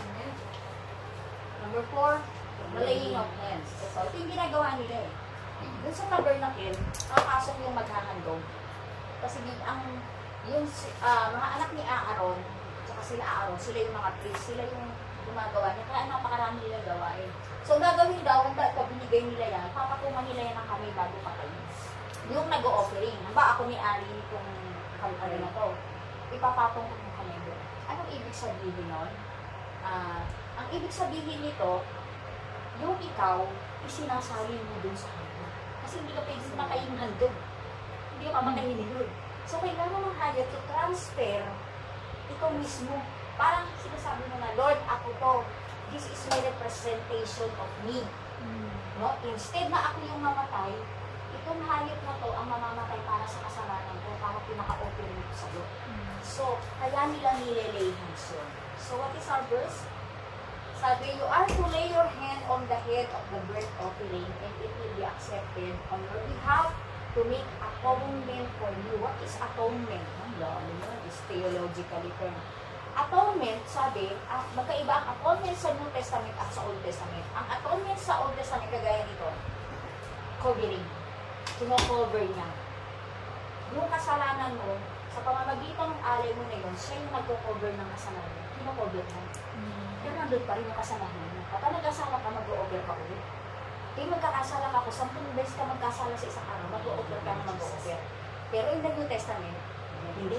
Number four, the laying of hands. So, ito yung ginagawa nila eh. Doon sa tabernacle, nakakasok yung maghahandog. Kasi ang yung uh, mga anak ni Aaron, tsaka sila Aaron, sila yung mga priests, sila yung gumagawa niya. Kaya napakarami nila gawain. So, gagawin daw, ang pag binigay nila yan, papatungan nila yan ng kamay bago patayin. Yung nag-o-offering. Hamba ako ni Ari kung ano na to, ipapatong ko yung kamay doon. Anong ibig sabihin nun? Uh, ang ibig sabihin nito, yung ikaw, isinasali mo dun sa handog. Kasi hindi ka pwede makain ng handog. Hindi ka papatayin ni Lord. So, kailangan ng hayat to transfer ikaw mismo. Parang sinasabi mo na, Lord, ako to. This is my representation of me. No? Instead na ako yung mamatay, itong hayop na to ang mamamatay para sa kasalanan ko, para pinaka-open nito sa Lord. So, kaya nila nilelay hands yun. So, what is our verse? Sabi, you are to lay your hand on the head of the burnt offering and it will be accepted on your behalf to make atonement for you. What is atonement? Ang lalo yun, is theologically term. Atonement, sabi, ah, magkaiba ang atonement sa New Testament at sa Old Testament. Ang atonement sa Old Testament, kagaya nito, covering. Kino-cover niya. Yung kasalanan mo, sa pamamagitan ng alay mo na yun, siya yung nagko-cover ng kasalanan. Kino-cover mo. Pero nandun pa rin yung kasalanan mo. Kapag nag-asala ka, mag-o-over ka ulit. Kaya magkakasala ka, kung sampung beses ka magkasala sa isang araw, mag-o-over ka na mag-o-over. Pero in the New Testament, hindi.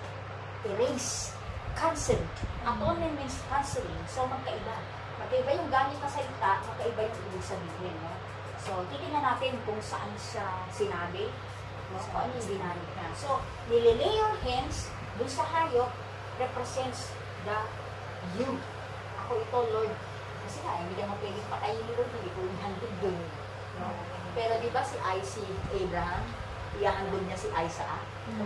Erase. Cancel. Atonement means canceling. So, magkaiba. Magkaiba yung gamit na salita, magkaiba yung ibig sabihin. No? So, titignan natin kung saan siya sinabi, no? Kung ano yung ginamit niya. So, nililay your hands, dun sa hayop, represents the you. Ako ito, Lord. Kasi nga, hindi ka mapaging patayin ni Lord, hindi ko ihandog dun. No? Pero di ba si Isaac Abraham, iyahandog niya si Isaac?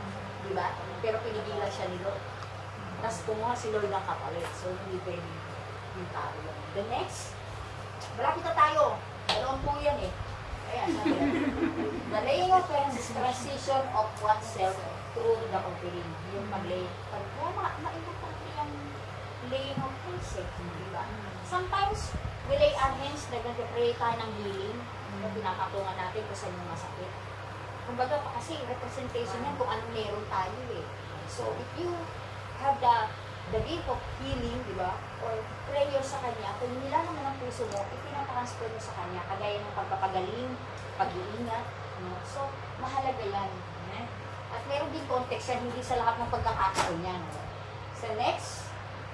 Di ba? Pero pinigilan siya ni Lord. Tapos kumuha si Lord ng kapalit. So, hindi pwede yung tao yun. The next, malapit na tayo. Dalawang po yan eh. Ayan, sabi yan. The laying of hands is transition of oneself through the offering. Yung mag-lay. Pag kaya ma ma-importante yung laying of hands eh. Di ba? Sometimes, we lay our hands, nag-pray tayo ng healing. Yung pinakatungan natin kung saan yung masakit. Kumbaga pa kasi representation yan kung anong meron tayo eh. So, if you have the the gift of healing, di ba? Or prayer sa Kanya, kung nila naman ang puso mo, ipinatransfer mo sa Kanya, kagaya ng pagpapagaling, pag-iingat. No? So, mahalaga yan. Eh? At meron din context yan, hindi sa lahat ng pagkakataon yan. No? So, next,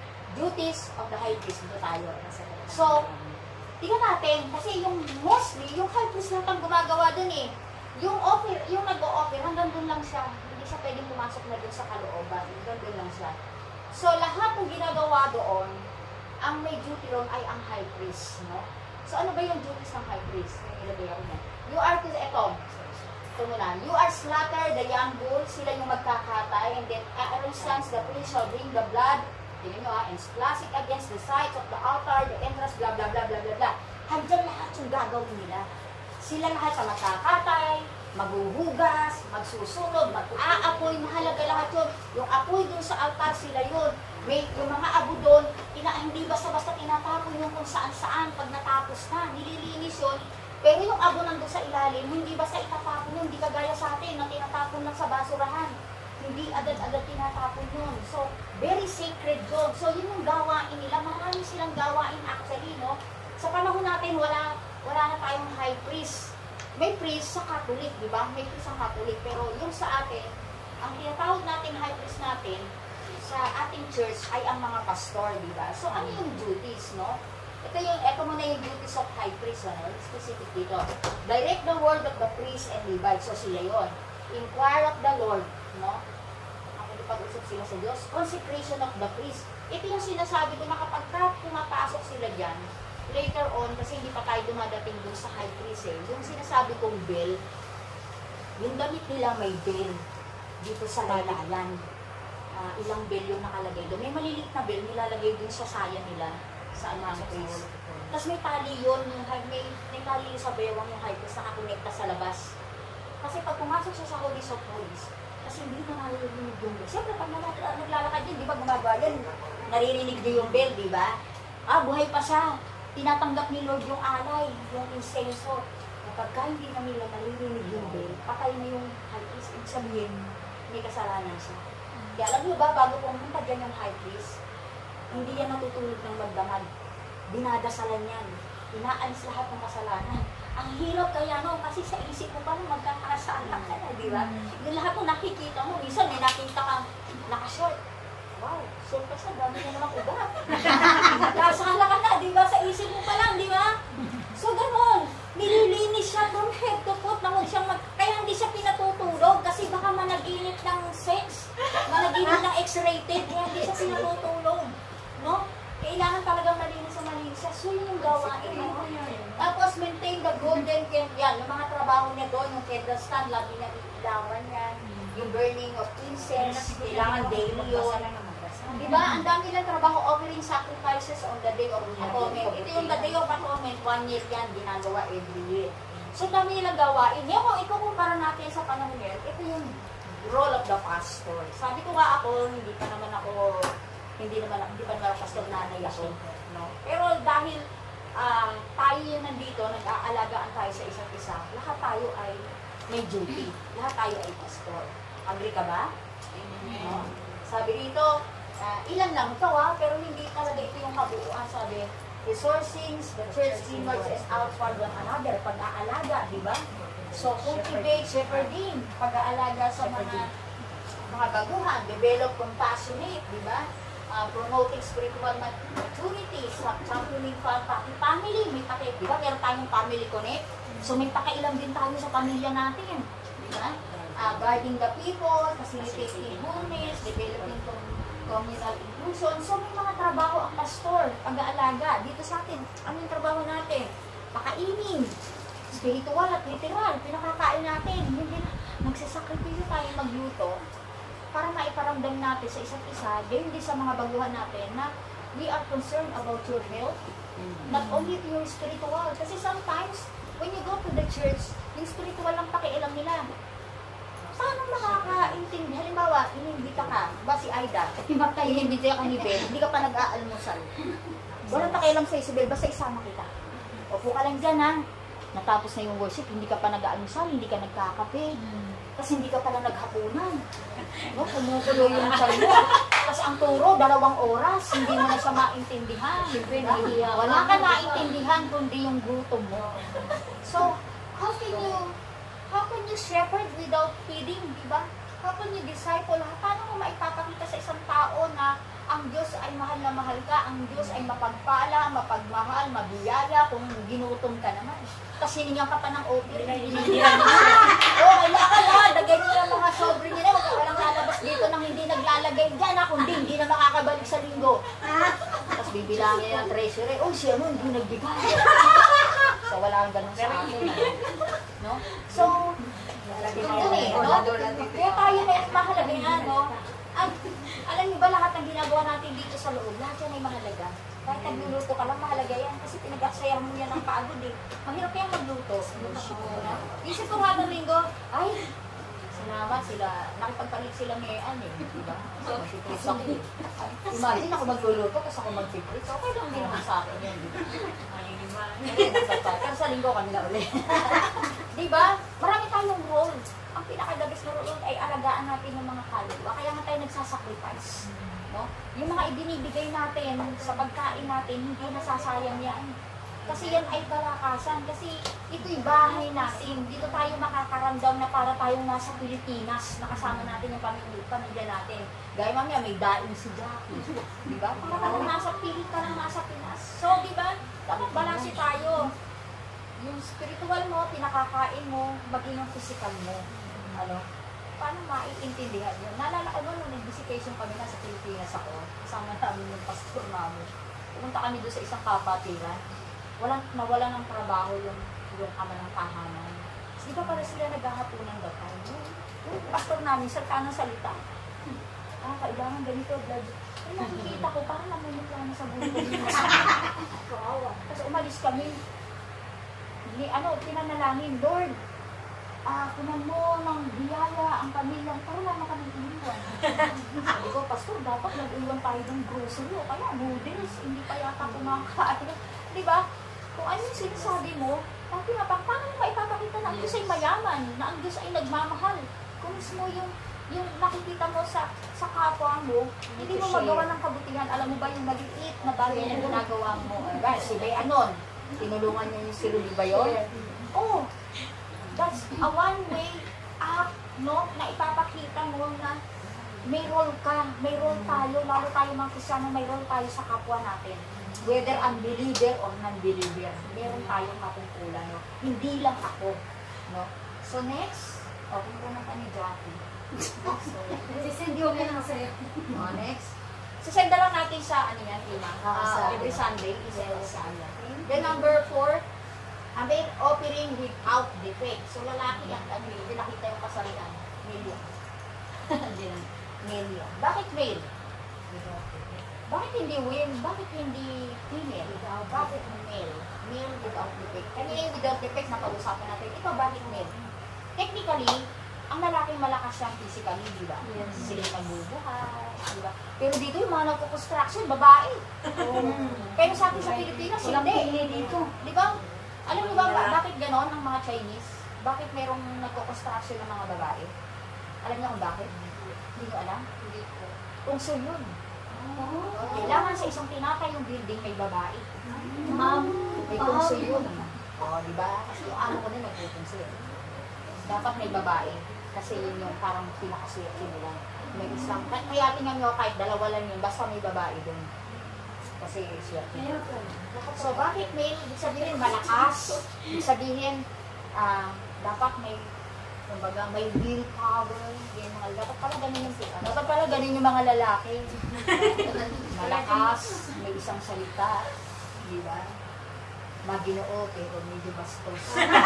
duties of the high priest. Ito tayo. So, tingnan natin, kasi yung mostly, yung high priest lang ang gumagawa dun eh. Yung offer, yung nag-o-offer, hanggang dun lang siya. Hindi siya pwedeng pumasok na dun sa kalooban. Hanggang dun lang siya. So, lahat ng ginagawa doon, ang may duty ron ay ang high priest, no? So, ano ba yung duties ng high priest? Ilagay ako na. You are to, eto, ito muna. You are slaughter the young bull, sila yung magkakatay, and then Aaron stands, the priest shall bring the blood, tingnan nyo ha, and splash it against the sides of the altar, the entrance, blah, blah, blah, blah, blah, blah. Hanggang lahat yung gagawin nila. Sila lahat sa magkakatay, maghuhugas, magsusunod, mag-aapoy, mahalaga lahat yun. Yung apoy dun sa altar, sila yun. May, yung mga abo doon, ina, hindi basta-basta tinatapon yung kung saan-saan pag natapos na, nililinis yun. Pero yung abo nandun sa ilalim, hindi basta itatapon yun, hindi kagaya sa atin na tinatapon lang sa basurahan. Hindi agad-agad tinatapon yun. So, very sacred yun. So, yun yung gawain nila. Marami silang gawain actually, no? Sa panahon natin, wala, wala na tayong high priest. May priest sa Catholic, di ba? May priest sa Catholic. Pero yung sa atin, ang tinatawag natin high priest natin sa ating church ay ang mga pastor, di ba? So, ano yung duties, no? Ito yung, ito muna yung duties of high priest, ano? Specific dito. Direct the word of the priest and Levites. So, sila yun. Inquire of the Lord, no? Pag-usap sila sa Diyos. Consecration of the priest. Ito yung sinasabi ko na kapag pumapasok sila dyan, later on, kasi hindi pa tayo dumadating dun sa high priest eh. Yung sinasabi kong bell, yung damit nila may bell dito sa laylayan. Uh, ilang bell yung nakalagay doon. May maliliit na bell, nilalagay dun sa saya nila sa ano ang priest. Tapos may tali yun, may, may tali yung sa bewang yung high priest nakakonekta sa labas. Kasi pag pumasok siya sa Holy of Holies, kasi hindi na naririnig yung bell. Siyempre, pag naglalakad yun, di ba gumagawa yan, naririnig niyo yung bell, di ba? Ah, buhay pa siya. Tinatanggap ni Lord yung alay, yung insenso. Kapag hindi na nila naririnig yung bell, patay na yung high priest. Ibig sabihin, may kasalanan siya. Kaya alam niyo ba, bago pumunta dyan yung high priest, hindi yan natutulog ng magdamag. Dinadasalan yan. Inaalis lahat ng kasalanan. Ang hirap kaya no, kasi sa isip mo pa nung magkakasala ka na, di ba? Yung lahat mo nakikita mo, minsan may nakita kang nakashort. Wow, short ka siya, dami na naman ugat. Nakasala ka na, di ba? Sa isip mo pa lang, di ba? So, ganun. Nililinis siya from head to foot na huwag siyang mag... Kaya hindi siya pinatutulog kasi baka managinip ng sex, managinip ng X-rated, kaya hindi siya pinatutulog. No? Kailangan talagang malinis sa malinis siya. So, yun yung gawain mo. Tapos, maintain the golden candle. Yan, yung mga trabaho niya doon, yung candle stand, lagi na iilawan yan. Yung burning of incense, kailangan daily yun. Diba? Ang dami lang trabaho, offering sacrifices on the day of atonement. Ito yung the day of atonement, one year yan, ginagawa every year. So, dami nilang gawain. Ngayon, kung ikukumpara natin sa panahon ngayon, ito yung role of the pastor. Sabi ko nga ako, hindi pa naman ako, hindi naman hindi pa naman ako pastor, nanay ako. No? Pero dahil uh, tayo yung nandito, nag-aalagaan tayo sa isa't isa, lahat tayo ay may duty. Lahat tayo ay pastor. Agree ka ba? No? Sabi rito, uh, ilan lang ito ha, pero hindi talaga ito yung kabuuan. Sabi, resourcing, the church inwards and outward one another, pag-aalaga, di ba? So, cultivate, shepherding, pag-aalaga sa mga mga baguhan, develop compassionate, di ba? Uh, promoting spiritual maturity, championing family, may paki, di ba? Meron tayong family connect, so may pakailam din tayo sa pamilya natin, di ba? Uh, guarding the people, facilitating homeless, developing communal inclusion. So, may mga trabaho ang pastor, pag-aalaga. Dito sa atin, ano yung trabaho natin? Pakainin, spiritual at literal, pinakakain natin. Hindi na, nagsasakripisyo tayo magluto para maiparamdam natin sa isa't isa, gayon din sa mga baguhan natin na we are concerned about your health, not only to your spiritual. Kasi sometimes, when you go to the church, yung spiritual lang pakialam nila. Paano makakaintindi? Halimbawa, inimbita ka, ba si Aida, inimbita ka ni Ben, hindi ka pa nag-aalmusal. Walang pakialam sa Isabel, basta isama kita. Opo ka lang dyan, ha? Natapos na yung worship, hindi ka pa nag-aalmusal, hindi ka nagkakape, tapos hindi ka pala naghapunan. No, kumukulo yung sayo. Tapos ang turo, dalawang oras, hindi mo na siya maintindihan. Wala ka maintindihan kundi yung gutom mo. So, how can you how can you shepherd without feeding, di ba? How can you disciple? Paano mo maipapakita sa isang tao na ang Diyos ay mahal na mahal ka, ang Diyos ay mapagpala, mapagmahal, mabiyaya kung ginutom ka naman. Tapos hiningan ka pa ng open, hinihiran mo. Oh, kaya ka na, dagay nyo yung mga sobre nila, huwag ka walang lalabas dito nang hindi naglalagay dyan, ha, kundi hindi na makakabalik sa linggo. Tapos bibilangin niya ng treasurer, oh, siya mo, hindi nagbigay. So, wala kang ganun sa akin. No? So, yun dun eh, no? Kaya tayo na yung mahalaga yan, no? At, alam niyo ba lahat ng ginagawa natin dito sa loob, lahat yan ay mahalaga. Kahit nagluluto ka lang, mahalaga yan. Kasi pinag-aksayahan mo yan ng pagod eh. Mahirap kayang magluto. Isip ko nga ng linggo, ay, salamat sila. Nakipagpalit sila ngayon eh. Diba? So, imagine ako magluluto, kasi ako mag-fitrit. So, okay lang din naman sa akin yan. Diba? Pero sa linggo kami na ulit. Diba? Marami tayong role. Ang pinaka-dabis na role ay alagaan natin ng mga kaluluwa. Kaya nga tayo nagsasacrifice. No? Yung mga ibinibigay natin sa pagkain natin, hindi nasasayang yan. Kasi yan ay kalakasan. Kasi ito'y bahay natin. Dito tayo makakaramdam na para tayong nasa Pilipinas. Nakasama natin yung pamilya, pamilya natin. Gaya mamaya, may daing si Jackie. Diba? Para tayong nasa Pilit ka lang nasa Pinas. So, diba? Dapat balanse tayo. Yung spiritual mo, pinakakain mo, maging yung physical mo. Ano? Paano maiintindihan yun? Naalala ko noon, nung nag-visitation kami na sa Pilipinas ako, kasama namin yung pastor namin. Pumunta kami doon sa isang kapatiran. Walang, nawala ng trabaho yung, yung ama ng tahanan. Di ba para sila naghahapunan daw tayo? Yung, yung pastor namin, salita ng salita. Hmm. Ah, kailangan ganito, blood. Ay, nakikita ko, parang namumot lang na sa buhay. Kawawa. Tapos umalis kami. Ni, ano, pinanalangin, Lord, ah, kunan mo ng biyaya ang pamilyang para lang kami iiwan. Sabi ko, pastor, dapat nag-iwan tayo ng grocery o kaya noodles, hindi pa yata kumakain. Diba? Kung ano yung sinasabi mo, sabi nga, paano mo maipapakita na ang Diyos ay mayaman, na ang Diyos ay nagmamahal? Kung mismo yung, yung nakikita mo sa sa kapwa mo, hindi mo magawa ng kabutihan. Alam mo ba yung maliit na bagay na ginagawa mo? Right, si Bayanon, tinulungan niya yung si Rudy ba yun? Oh, that's a one-way act, no? Na ipapakita mo na may role ka, may role tayo, lalo tayo mga Kristiyano, may role tayo sa kapwa natin. Whether unbeliever or non-believer, meron tayong katungkulan, no? Hindi lang ako, no? So next, okay po na ka ni Jackie. So, Sisend yung na sa'yo. oh, next. So, send na lang natin sa, ano yan, Ima? Uh, every Sunday, isa sa ano. Then number four, I mean, offering without defect. So, lalaki yan, ano yun, hindi nakita yung kasarian. Male. Male yan. Bakit male? Bakit hindi win? Bakit hindi female? Bakit male? Male without defect. Kanina yung without defect na pag-usapan natin. Ito, bakit male? Technically, ang lalaking malakas siyang physically, di ba? Yes. Sila magbubuhay, di ba? Pero dito yung mga nagko-construction, babae. Oh. Pero sa atin sa Pilipinas, hindi. Dito. Di ba? Alam mo ba, ba bakit ganon ang mga Chinese? Bakit merong nagko-construction ng mga babae? Alam niyo kung bakit? Hindi nyo alam? Hindi ko. Kungso yun. Oh. Kailangan sa isang tinatayong building may babae. Um, may kungso yun. O, di ba? Kasi yung amo ko na nagkukungso yun. Dapat may babae. Kasi yun yung parang pinakaswerte nila. May isang, kaya tingnan nyo kahit dalawa lang yun, basta may babae dun. Kasi swerte. So, bakit may, ibig sabihin, malakas. Ibig sabihin, uh, dapat may kumbaga may willpower, yan mga dapat pala ganun yung sila. Dapat pala ganun yung mga lalaki. Malakas, may isang salita, di ba? Maginoo, pero medyo bastos.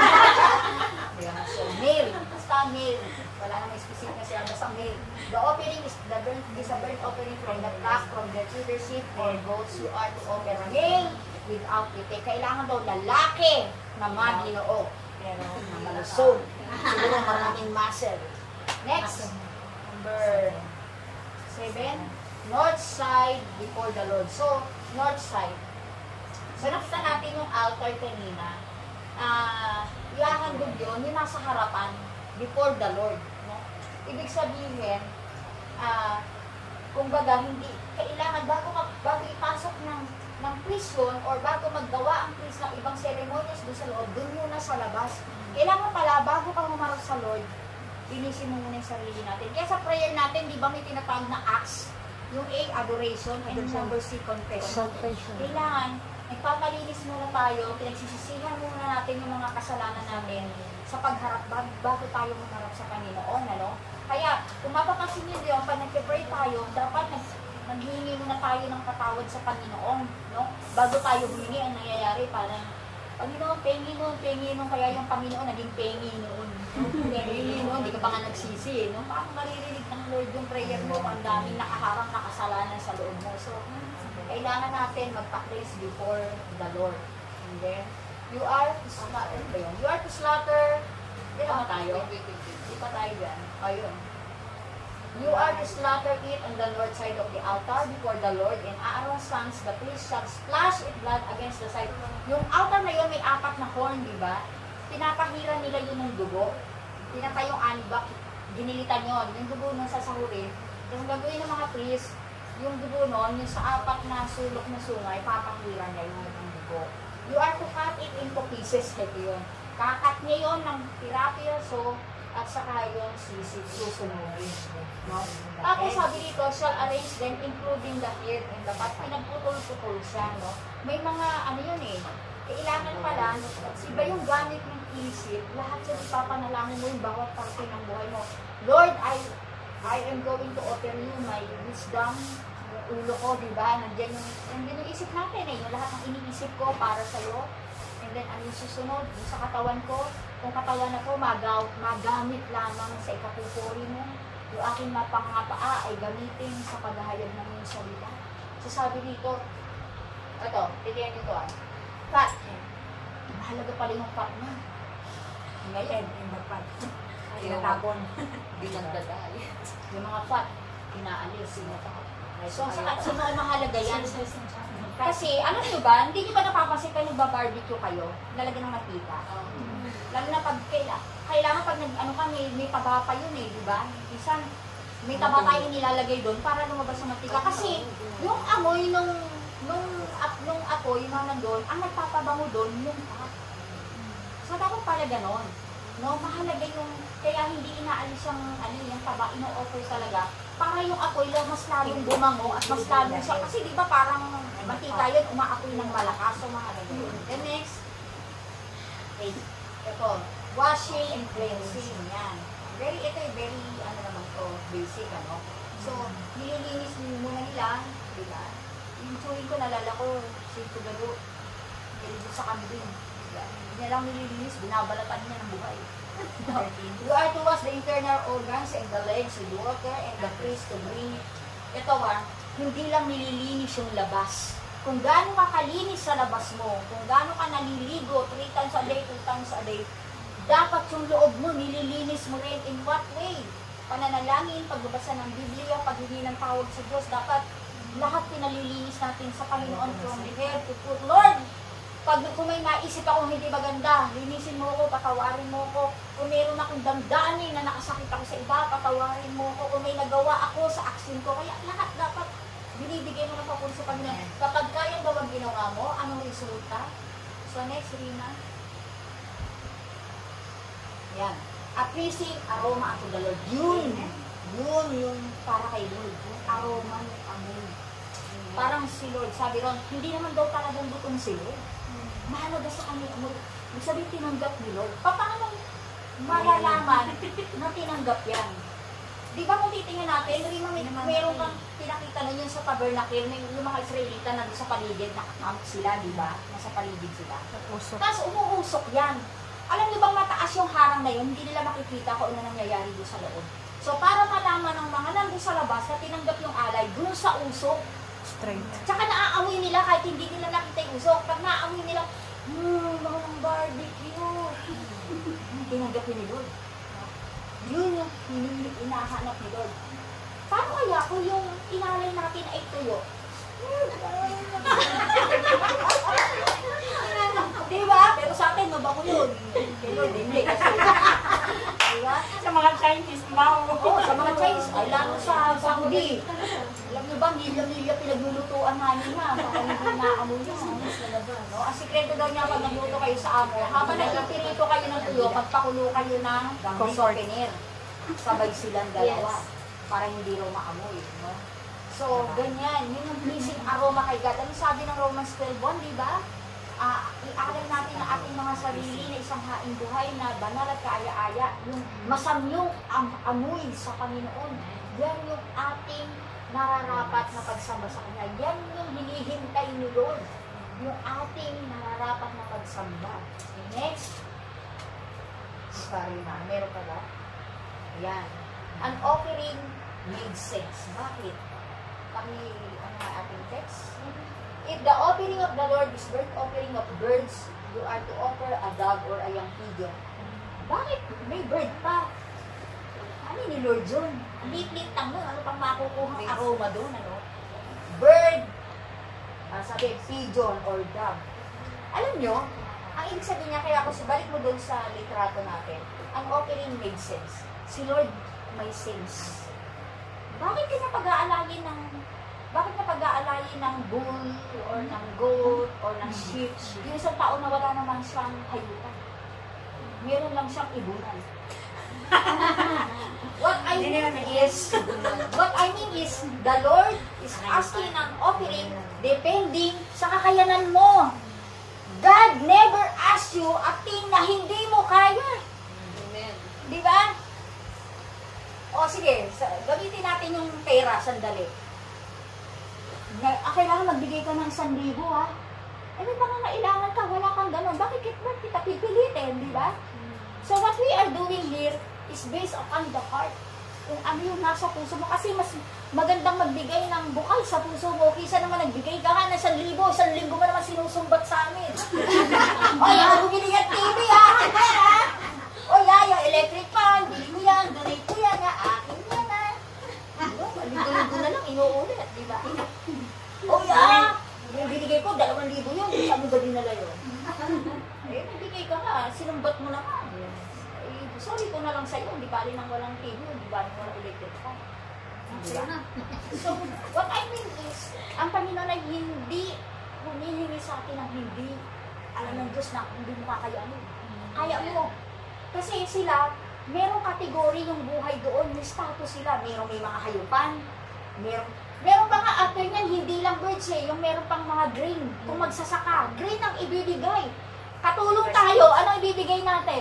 Yeah, so male, basta male. Wala na may specific na siya, basta male. The offering is the burnt, is a burnt offering from the flock, from the leadership, or goats you are to offer male without pity. Kailangan daw lalaki na maginoo. Pero na malusog. Siguro maraming muscle. Next, number seven, north side before the Lord. So, north side. So, nakita natin yung altar kanina. Ah, uh, ihahandog yun, yung nasa harapan, before the Lord. No? Ibig sabihin, ah, uh, kumbaga, hindi, kailangan, bago, bago ipasok ng, ng priest yun, or bago maggawa ang priest ng ibang ceremonies doon sa loob, doon yun na sa labas. Kailangan pala, bago ka humarap sa Lord, linisin mo muna yung sarili natin. Kaya sa prayer natin, di ba may tinatawag na acts? Yung A, adoration, and number C, confession. Kailangan, nagpapalinis muna tayo, pinagsisisihan muna natin yung mga kasalanan namin sa pagharap, bago tayo mangarap sa Panginoon, ano? Kaya, kung mapapansin nyo yun, pag nag-pray tayo, dapat nag naghihingi muna tayo ng patawad sa Panginoon, no? Bago tayo humingi, ang nangyayari, parang, Panginoon, pengi noon, pengi noon, kaya yung Panginoon naging pengi noon. Pengi noon, hindi ka pa nga nagsisi, no? Parang maririnig ng Lord yung prayer mo, ang daming nakaharang na kasalanan sa loob mo. So, kailangan natin magpa-praise before the Lord. And then, you are to slaughter ba yun? You are to slaughter, hindi naman tayo. Hindi pa tayo dyan. Ayun. You are to slaughter it on the north side of the altar before the Lord, and Aaron's sons, the priest, shall splash its blood against the side. Yung altar na yun, may apat na horn, di ba? Pinapahira nila yun ng dugo. Pinapa yung anibak, ginilitan yun. Yung dugo nun sa sahurin. Kasi gagawin ng mga priest, yung dugo nun, yung sa apat na sulok na sungay, papahira niya yung ng dugo. You are to cut it into pieces, ito yun. Kakat niya yun ng pira-piraso, at saka yung sisig, susunodin. No? Tapos sabi dito, shall arrange them including the head and the fat. Pinagputol-putol siya. No? May mga, ano yun eh, kailangan pala, iba yung gamit ng isip, lahat siya ipapanalangin mo yung bawat parte ng buhay mo. Lord, I I am going to offer you my wisdom, yung ulo ko, di ba? Nandiyan yung, nandiyan yung isip natin eh, yung lahat ng iniisip ko para sa'yo. And then, ano yung susunod? Yung sa katawan ko, kung katawan ako, magaw, magamit lamang sa ikapupuri mo. Yung aking mapangapaa ay gamitin sa paghahayag ng iyong salita. So, sabi dito, ito, titiyan nyo ito ah. Fat. Mahalaga pala yung fat mo. Ngayon, yung fat. Tinatapon. Binagdaday. Yung mga fat, pinaalis. So, sa so, mga mahalaga yan. Kasi, ano nyo ba, hindi nyo ba napapansin kayo nagba-barbecue kayo, lalagyan ng mantika? Lalo na pag, kaila, kailangan pag nag, ano ka, may, may taba pa yun eh, di ba? Isang, may taba tayo nilalagay doon para lumabas ang mantika. Kasi, yung amoy nung, nung, ap, nung apoy na nandun, ang nagpapabango doon, yung fat. So, dapat pala ganon. No, mahalaga yung, kaya hindi inaalis yung, ano, yung taba, ino-offer talaga, para yung apoy lang mas lalong bumango at mas lalong siya. Kasi di ba parang mantika yun, umaapoy ng malakas o mga ganyan. Then next, okay, ito, washing and cleansing, yan. Very, ito yung very, ano naman to, basic, ano. So, nililinis muna nila, di ba? Yung chewing ko, nalala ko, si Tugalo, nililinis sa kambing. Hindi niya lang nililinis, binabalatan niya ng buhay. You are to wash the internal organs and the legs with water and the priest to bring it. Ito ah, hindi lang nililinis yung labas. Kung gaano ka kalinis sa labas mo, kung gaano ka naliligo three times a day, two times a day, dapat yung loob mo, nililinis mo rin. In what way? Pananalangin, pagbabasa ng Biblia, paghingi ng tawag sa Diyos, dapat lahat pinalilinis natin sa Panginoon from the head to foot. Lord, pag kung may naisip akong hindi maganda, linisin mo ko, patawarin mo ko. Kung meron akong damdamin na nakasakit ako sa iba, patawarin mo ko. Kung may nagawa ako sa action ko, kaya lahat dapat binibigay mo ng papuri sa Panginoon. Kapag kayang bawang ginawa mo, anong resulta? So next, Rina. Yan. A pleasing aroma unto the Lord. Yun. Yun yung para kay Lord. Yung aroma ng amoy. Parang si Lord, sabi ron, hindi naman daw talagang butong si Lord. Mahalaga sa kanya mo. Ibig sabihin, tinanggap ni Lord. Pa, paano, malalaman na tinanggap yan. Di ba kung titingnan natin, may, may, meron kang pinakita nun yun sa tabernacle, may, yung mga Israelita na sa paligid, nakakamp sila, di ba? Nasa paligid sila. Tapos umuusok yan. Alam niyo bang mataas yung harang na yun, hindi nila makikita kung ano nangyayari doon sa loob. So para malaman ng mga nandun sa labas na tinanggap yung alay, doon sa usok, Straight. tsaka naaamoy nila kahit hindi nila nakita yung usok. Pag naaamoy nila, hmm, mga ng barbecue. Tinanggap yun ni Lord. Yun yung hin- hinahanap ni Lord. Paano kaya kung yung inalay natin ay tuyo? Diba? Pero sa akin, mabango yun. Kay Lord, hindi kasi. Diba? Sa mga Chinese, mau. Oo, sa mga Chinese, ay lalo sa Saudi. Alam niyo ba, milya-milya pinaglulutuan namin na, baka hindi naamoy yun. No? Ang sikreto daw niya pag nagluto kayo sa amo, habang nagpipirito kayo ng tuyo, magpakulo kayo ng softener. Sabay silang dalawa, para hindi raw maamoy. No? So, ganyan, yun yung pleasing aroma kay God. Ano sabi ng Romans twelve one, di ba? Uh, i-alay natin ang ating mga sarili na isang haing buhay na banal at kaaya-aya, yung masamyong am amoy sa Panginoon. Yan yung ating nararapat na pagsamba sa Kanya. Yan yung hinihintay ni Lord. Yung ating nararapat na pagsamba. Okay, next. Sorry na, meron pa ba? Yan. An offering made sense. Bakit? Kami, ano nga ating text? If the offering of the Lord is burnt offering of birds, you are to offer a dove or a young pigeon. Bakit? May bird pa. Ano ni Lord yun? Ang lit-lit lang nun. Ano pang makukuha ang aroma doon? Ano? Bird, uh, sabi, pigeon or dove. Alam nyo, ang ibig sabihin niya, kaya ako balik mo doon sa litrato natin, ang offering made sense. Si Lord may sense. Bakit kanya pag-aalayin ng Bakit na pag-aalayin ng bull, or ng goat, or ng sheep? Yung isang tao na wala naman siyang hayupan. Meron lang siyang ibunan. What I mean is, what I mean is, the Lord is asking ng offering depending sa kakayanan mo. God never asks you a thing na hindi mo kaya. Amen. Di ba? O sige, gamitin natin yung pera, sandali. Na, ah, kailangan magbigay ka ng isang libo, ha? Eh, may mga kailangan ka, wala kang ganun. Bakit kita, kita pipilitin, di ba? So, what we are doing here is based upon the heart. Kung ano yung nasa puso mo. Kasi mas magandang magbigay ng bukal sa puso mo. Kisa naman nagbigay ka nga ng isang libo, isang linggo mo naman sinusumbat sa amin. O, yan, bumili yan T V, ha? Ha? O, yan, yung electric fan, bili ko yan, donate ko yan, ha? Akin yan, ha? Linggo-linggo na lang, inuulit, di ba? Oh, yeah! Yung binigay ko, dalawang libo yun. Saan mo ba dinala yun? Eh, nagbigay ka nga. Sinumbat mo naman. Eh, sorry ko na lang sa'yo. Di bali nang walang T V. Di bali nang walang electric fan. Diba? So, what I mean is, ang Panginoon ay hindi humihingi sa atin ng hindi alam ng Diyos na hindi mo kakayanin. Kaya mo. Kasi sila, merong kategory yung buhay doon. May status sila. Merong may mga hayupan. Merong Meron pa nga after niyan, hindi lang birds eh, yung meron pang mga grain. Kung magsasaka, grain ang ibibigay. Katulong tayo, ano ibibigay natin?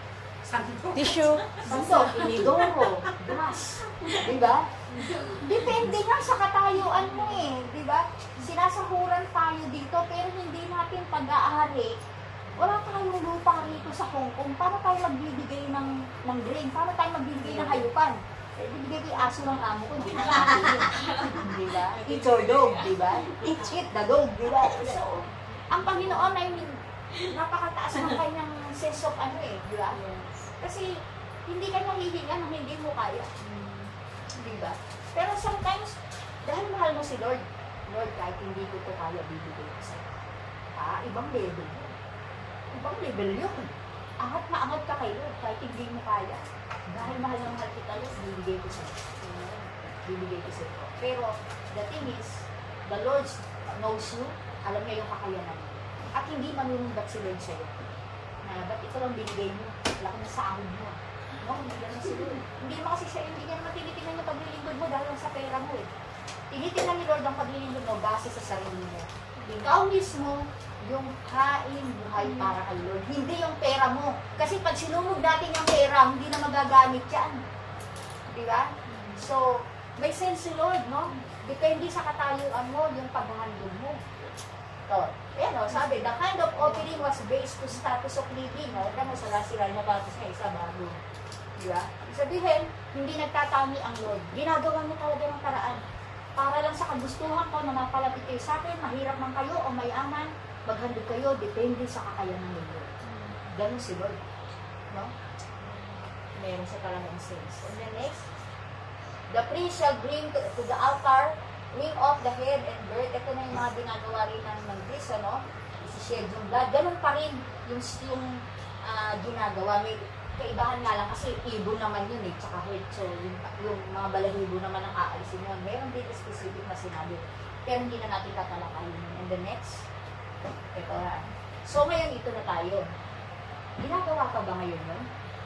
Tissue. Sandok, inidoro, gas. Diba? Depende nga sa katayuan mo eh. Diba? Sinasahuran tayo dito, pero hindi natin pag-aari. Wala tayong lupa rito sa Hong Kong. Paano tayo magbibigay ng, ng grain? Paano tayo magbibigay ng hayupan? Eh, bibigay ko yung aso ng amo ko, hindi na natin yun. Diba? Eat your dog, diba? Eat, eat the dog, diba? So, ang Panginoon ay napakataas ng kanyang sense of ano eh, diba? Kasi, hindi kanya hihinga nang hindi mo kaya. Diba? Pero sometimes, dahil mahal mo si Lord, Lord, kahit hindi ko ito kaya, bibigay ko sa'yo. Ah, ibang level yun. Ibang level yun. Angat na angat ka kay Lord, kahit hindi mo kaya. Dahil mahal na mahal kita, Lord, bibigay ko sa'yo. Bibigay ko sa'yo. Pero, the thing is, the Lord knows you, alam niya yung kakayanan mo. At hindi manunumbat si Lord sa'yo. Na, ba't ito lang binigay mo? Wala ka na sa ahod mo. No, hindi ganun si Lord. Hindi naman kasi siya, hindi niya naman tinitingnan yung paglilingkod mo dahil lang sa pera mo eh. Tinitingnan ni Lord ang paglilingkod mo base sa sarili mo. Ikaw mismo, yung hain buhay para kay Lord. Hindi yung pera mo. Kasi pag sinunog natin yung pera, hindi na magagamit yan. Di ba? So, may sense si Lord, no? Depende sa katayuan mo, yung paghahandog mo. So, yan o, sabi, the kind of offering was based to status of living. O, kaya mo, sila-sila na batos na isa bago. Di ba? Sabihin, hindi nagtatami ang Lord. Ginagawa niya talaga ng paraan. Para lang sa kagustuhan ko na mapalapit kayo sa akin, mahirap man kayo o mayaman, maghandog kayo, depende sa kakayanan ninyo. Ganun si Lord. No? Meron siya talagang sense. And then next, the priest shall bring to, to the altar, wring off the head and birth. Ito na yung mga ginagawa rin ng, ng priest, ano? Isi-shed yung blood. Ganun pa rin yung, yung uh, ginagawa. May kaibahan nga lang kasi ibon naman yun eh, tsaka head. So, yung, yung mga balahibo naman ang aalisin yun. Meron din specific na sinabi. Pero hindi na natin tatalakayin. And the next, ito ha. So, ngayon ito na tayo. Ginagawa pa ba ngayon yun?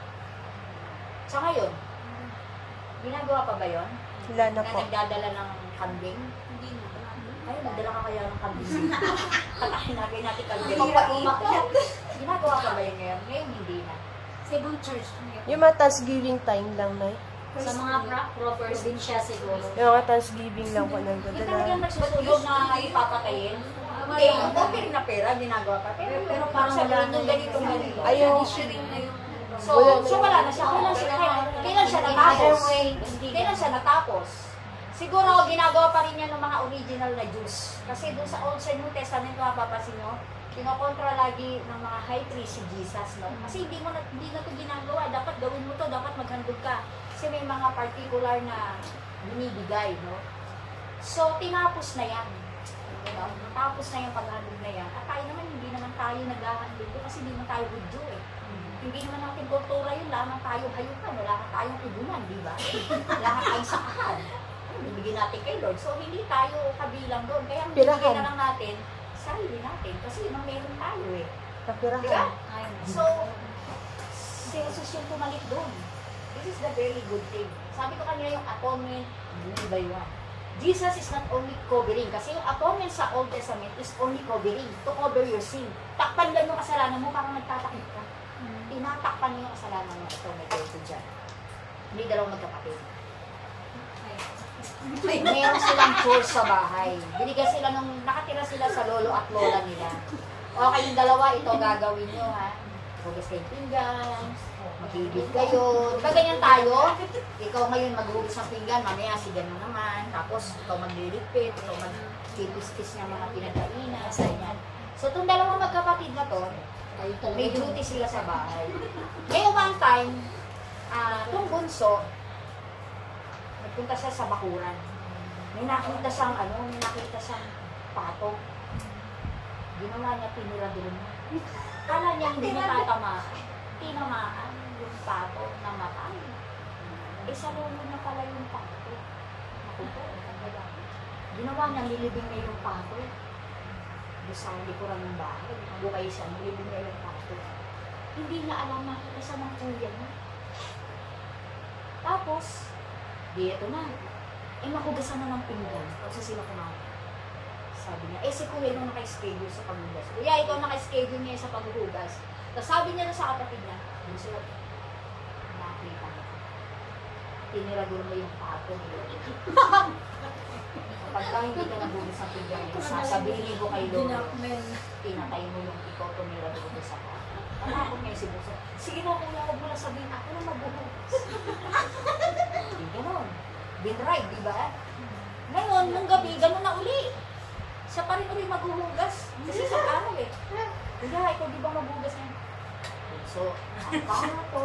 Sa ngayon, ginagawa pa ba yun? Wala na Na po. nagdadala ng kambing? Hindi na. Ay, nagdala ka kaya ng kambing? Patahin natin natin kambing. Papainit. Ginagawa pa ba yun ngayon? Ngayon hindi na. Sa ibang church. Yung mga Thanksgiving time lang, Nay. Sa mga pra- propers din siya siguro. Yung mga Thanksgiving lang po Yung nagdadala. talagang nagsusunog na ipapatayin. Eh, yung offering na pera, ginagawa pa. Pero, Pero parang wala na yung ganito, ganito. Ayun. Sharing na yung So, so wala na siya. Kailan siya, kailan siya natapos? Kailan siya natapos? Siguro, ginagawa pa rin niya ng mga original na Jews. Kasi doon sa Old sa New Testament, kung mapapasin nyo, kinokontra lagi ng mga high priest si Jesus, no? Kasi hindi mo na, hindi na ito ginagawa. Dapat gawin mo to, dapat maghandog ka. Kasi may mga particular na binibigay, no? So, tinapos na yan. You know? Tapos na yung paghandog na yan. At tayo naman, hindi naman tayo naghahandog doon kasi hindi naman tayo Hudyo, eh. Hindi naman natin kultura yun, lamang tayo hayupan, wala kang tayong ibunan, di ba? Wala kang tayong sakahan. Bibigyan natin kay Lord. So, hindi tayo kabilang doon. Kaya, ang bibigyan Pirahan. na lang natin, sarili natin. Kasi yun ang meron tayo, eh. Di ba? Kapirahan. So, si Jesus yung pumalit doon. This is the very good thing. Sabi ko kanina yung atonement, one by one. Jesus is not only covering. Kasi yung atonement sa Old Testament is only covering. To cover your sin. Takpan lang yung kasalanan mo, parang nagtatakip ka. Tinatakpan niyo yung kasalanan mo. Ito, may kwento dyan. Hindi dalawang magkapatid. Meron silang chores sa bahay. Binigyan sila nung, nakatira sila sa lolo at lola nila. O kayong dalawa, ito gagawin nyo, ha? Hugas kayong pinggan, maghigit kayo. Diba ganyan tayo? Ikaw ngayon maghugas ng pinggan, mamaya si gano'n naman. Tapos ikaw maglilipit, ikaw magkipis-kis ng mga pinagkainan. Ganyan. So, itong dalawang magkapatid na to, may duty sila sa bahay. Ngayon one time, uh, itong bunso, nagpunta siya sa bakuran. May nakita siyang, ano, may nakita siyang pato. Ginawa niya, pinira doon. Kala niya hindi natatamaan. Tinamaan yung pato na matay. Eh, sa lolo na pala yung pato. Naku po, ginawa niya, nilibing na yung pato. Doon sa likuran ng bahay. Bukay siya, nilibing na yung pato. Hindi niya alam na isa ng kuya niya. Tapos, di ito na. Eh, mahugasan na ng pinggan. Tapos sila kumain. Sabi niya, eh si kuya nung naka-schedule sa paghugas. Kuya, ikaw naka-schedule niya sa paghugas. Tapos sabi niya na sa kapatid niya, doon sila, nakakita niya. Tinirador mo yung pato niya. Kapag ka hindi ka nahugas ng pinggan niya, sasabihin ko kay Lolo, pinatay mo yung ikaw tinirador mo sa pato. Ano ako ngayon si Buso? Sige na kuya, huwag mo lang sabihin, ako na maghuhugas. Hindi ganon. Been right, di ba? Ngayon, nung gabi, ganon na uli. Siya pa rin uli maghuhugas. Kasi sa ano eh. Kuya, ikaw di ba maghuhugas niya? So, ang pato.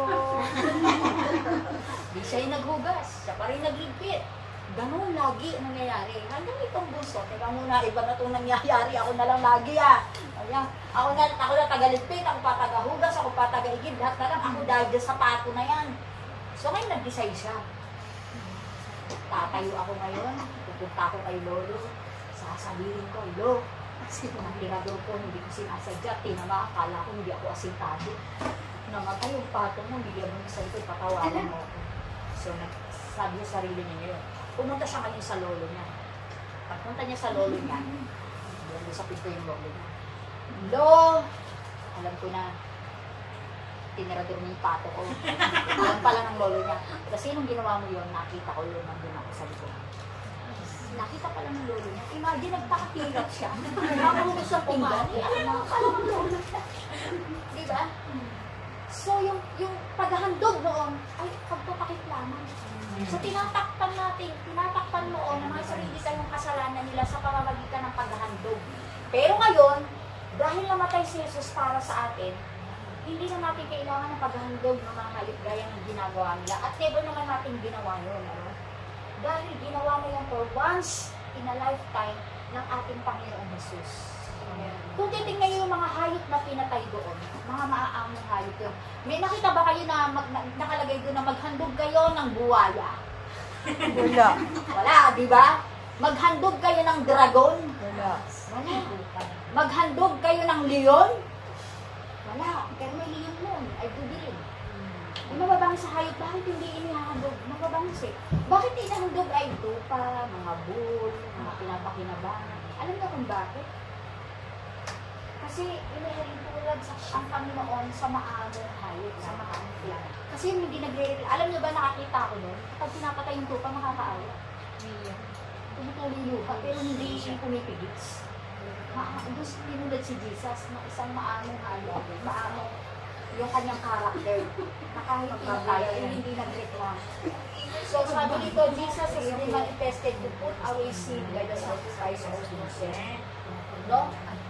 Di siya yung naghugas. Siya pa rin nagligpit. Ganon lagi ang nangyayari. Hanggang itong bunso, teka muna, iba na itong nangyayari. Ako na lang lagi ah. Ayan. Ako na, ako na tagaligpit, ako pa tagahugas, ako pa tagaigib. Lahat na lang ako dahil dyan sa pato na yan. So ngayon nag-decide siya. Tatayo ako ngayon, pupunta ako kay Lolo. Sasabihin ko, Lo, kasi kung ang tirador ko, hindi ko sinasadya, tinama, akala ko hindi ako asintado. Namatay yung pato mo, hindi mo sa ito, patawalan mo ako. So nagsabi niya sarili niya ngayon. Pumunta siya ngayon sa lolo niya. Pagpunta niya sa lolo niya, doon sa pinto yung lolo niya. Lo, alam ko na, tinirador mo yung pato ko. Alam pala ng lolo niya. Kasi nung ginawa mo yun, nakita ko yun, nandun ako sa likod. Nakita pala ng lolo niya. Imagine, nagpakapilat siya. Nakamunos sa pinggan. Eh, ako mga pala ng lolo niya. Diba? So, yung, yung paghahandog noon, ay, pagpapakiklaman. So, tinatakpan natin, tinatakpan noon na mga sarili tayong kasalanan nila sa pamamagitan ng paghahandog. Pero ngayon, dahil namatay si Jesus para sa atin, hindi na natin kailangan ng paghahandog ng mga halip gaya ng ginagawa nila. At never naman natin ginawa yun. Ano? Dahil ginawa mo yan for once in a lifetime ng ating Panginoong Jesus. Kung titingnan nyo yung mga hayop na pinatay doon, mga maaamong hayop yun. May nakita ba kayo na, mag, na nakalagay doon na maghandog kayo ng buwaya? Wala. Wala, di ba? Maghandog kayo ng dragon? Wala. Wala. Maghandog kayo ng leon? Wala. Pero may leon nun. I do believe. Yung mababangis sa hayop, bakit hindi inihahandog? Mababangis eh. Bakit inahandog ay tupa, mga bull, mga pinapakinabangan? Alam niyo kung bakit? Kasi inihalintulad sa ang Panginoon sa maamong hayop, sa maamong flag. Kasi yung hindi nagre-reveal. Alam niyo ba, nakakita ko nun? Kapag pinapatay yung tupa, makakaawa. Tumutuloy lupa, pero hindi siya pumipigits. Doon tinulad si Jesus na isang maamong hayop, maamong yung kanyang character, na kahit tayo, ay hindi nag-reclam. So sabi dito, Jesus is the manifested to put away sin by the sacrifice of himself. No?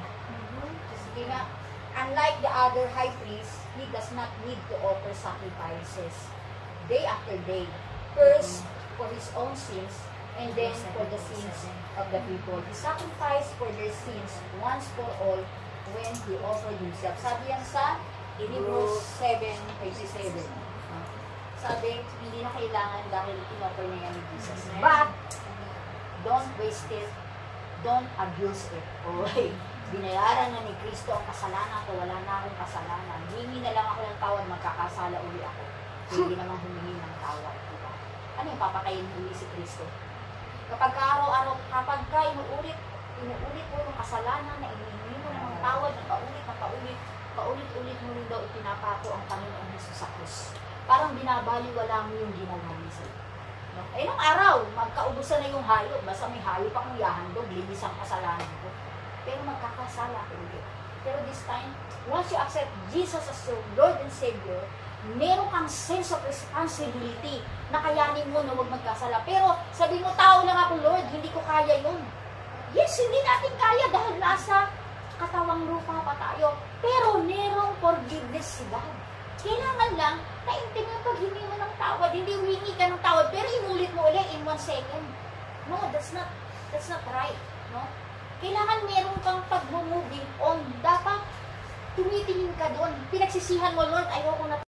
Sige nga, unlike the other high priests, he does not need to offer sacrifices day after day. First, for his own sins, and then for the sins of the people. He sacrificed for their sins once for all when he offered himself. Sabi yan sa Hebrews seven twenty-seven. Sabi, hindi na kailangan dahil in-offer niya yan ni Jesus. But, don't waste it. Don't abuse it. Okay. Binayaran na ni Kristo ang kasalanan ko. Wala na akong kasalanan. Hingi na lang ako ng tawad. Magkakasala uli ako. Hindi naman humingi ng tawad. Diba? Ano yung papatayin uli si Kristo? Kapag araw-araw, kapag ka inuulit, inuulit mo yung kasalanan na inihingi mo ng tawad, na paulit, na paulit, paulit-ulit mo rin daw ipinapato ang Panginoong Jesus sa krus. Parang binabaliwala mo yung ginawa niya sa'yo. No? Eh, nung araw, magkaubusan na yung hayop. Basta may hayop akong yahandog, linis ang kasalanan ko. Pero magkakasala ko ulit. Pero this time, once you accept Jesus as your Lord and Savior, meron kang sense of responsibility na kayanin mo na huwag magkasala. Pero sabi mo, tao lang ako, Lord, hindi ko kaya yun. Yes, hindi natin kaya dahil nasa katawang lupa pa tayo. Pero merong forgiveness si God. Kailangan lang, naintindihan mo pag hindi mo ng tawad. Hindi humingi ka ng tawad, pero inulit mo ulit in one second. No, that's not, that's not right. No? Kailangan meron kang pag-moving on. Dapat tumitingin ka doon. Pinagsisihan mo, Lord, ayoko na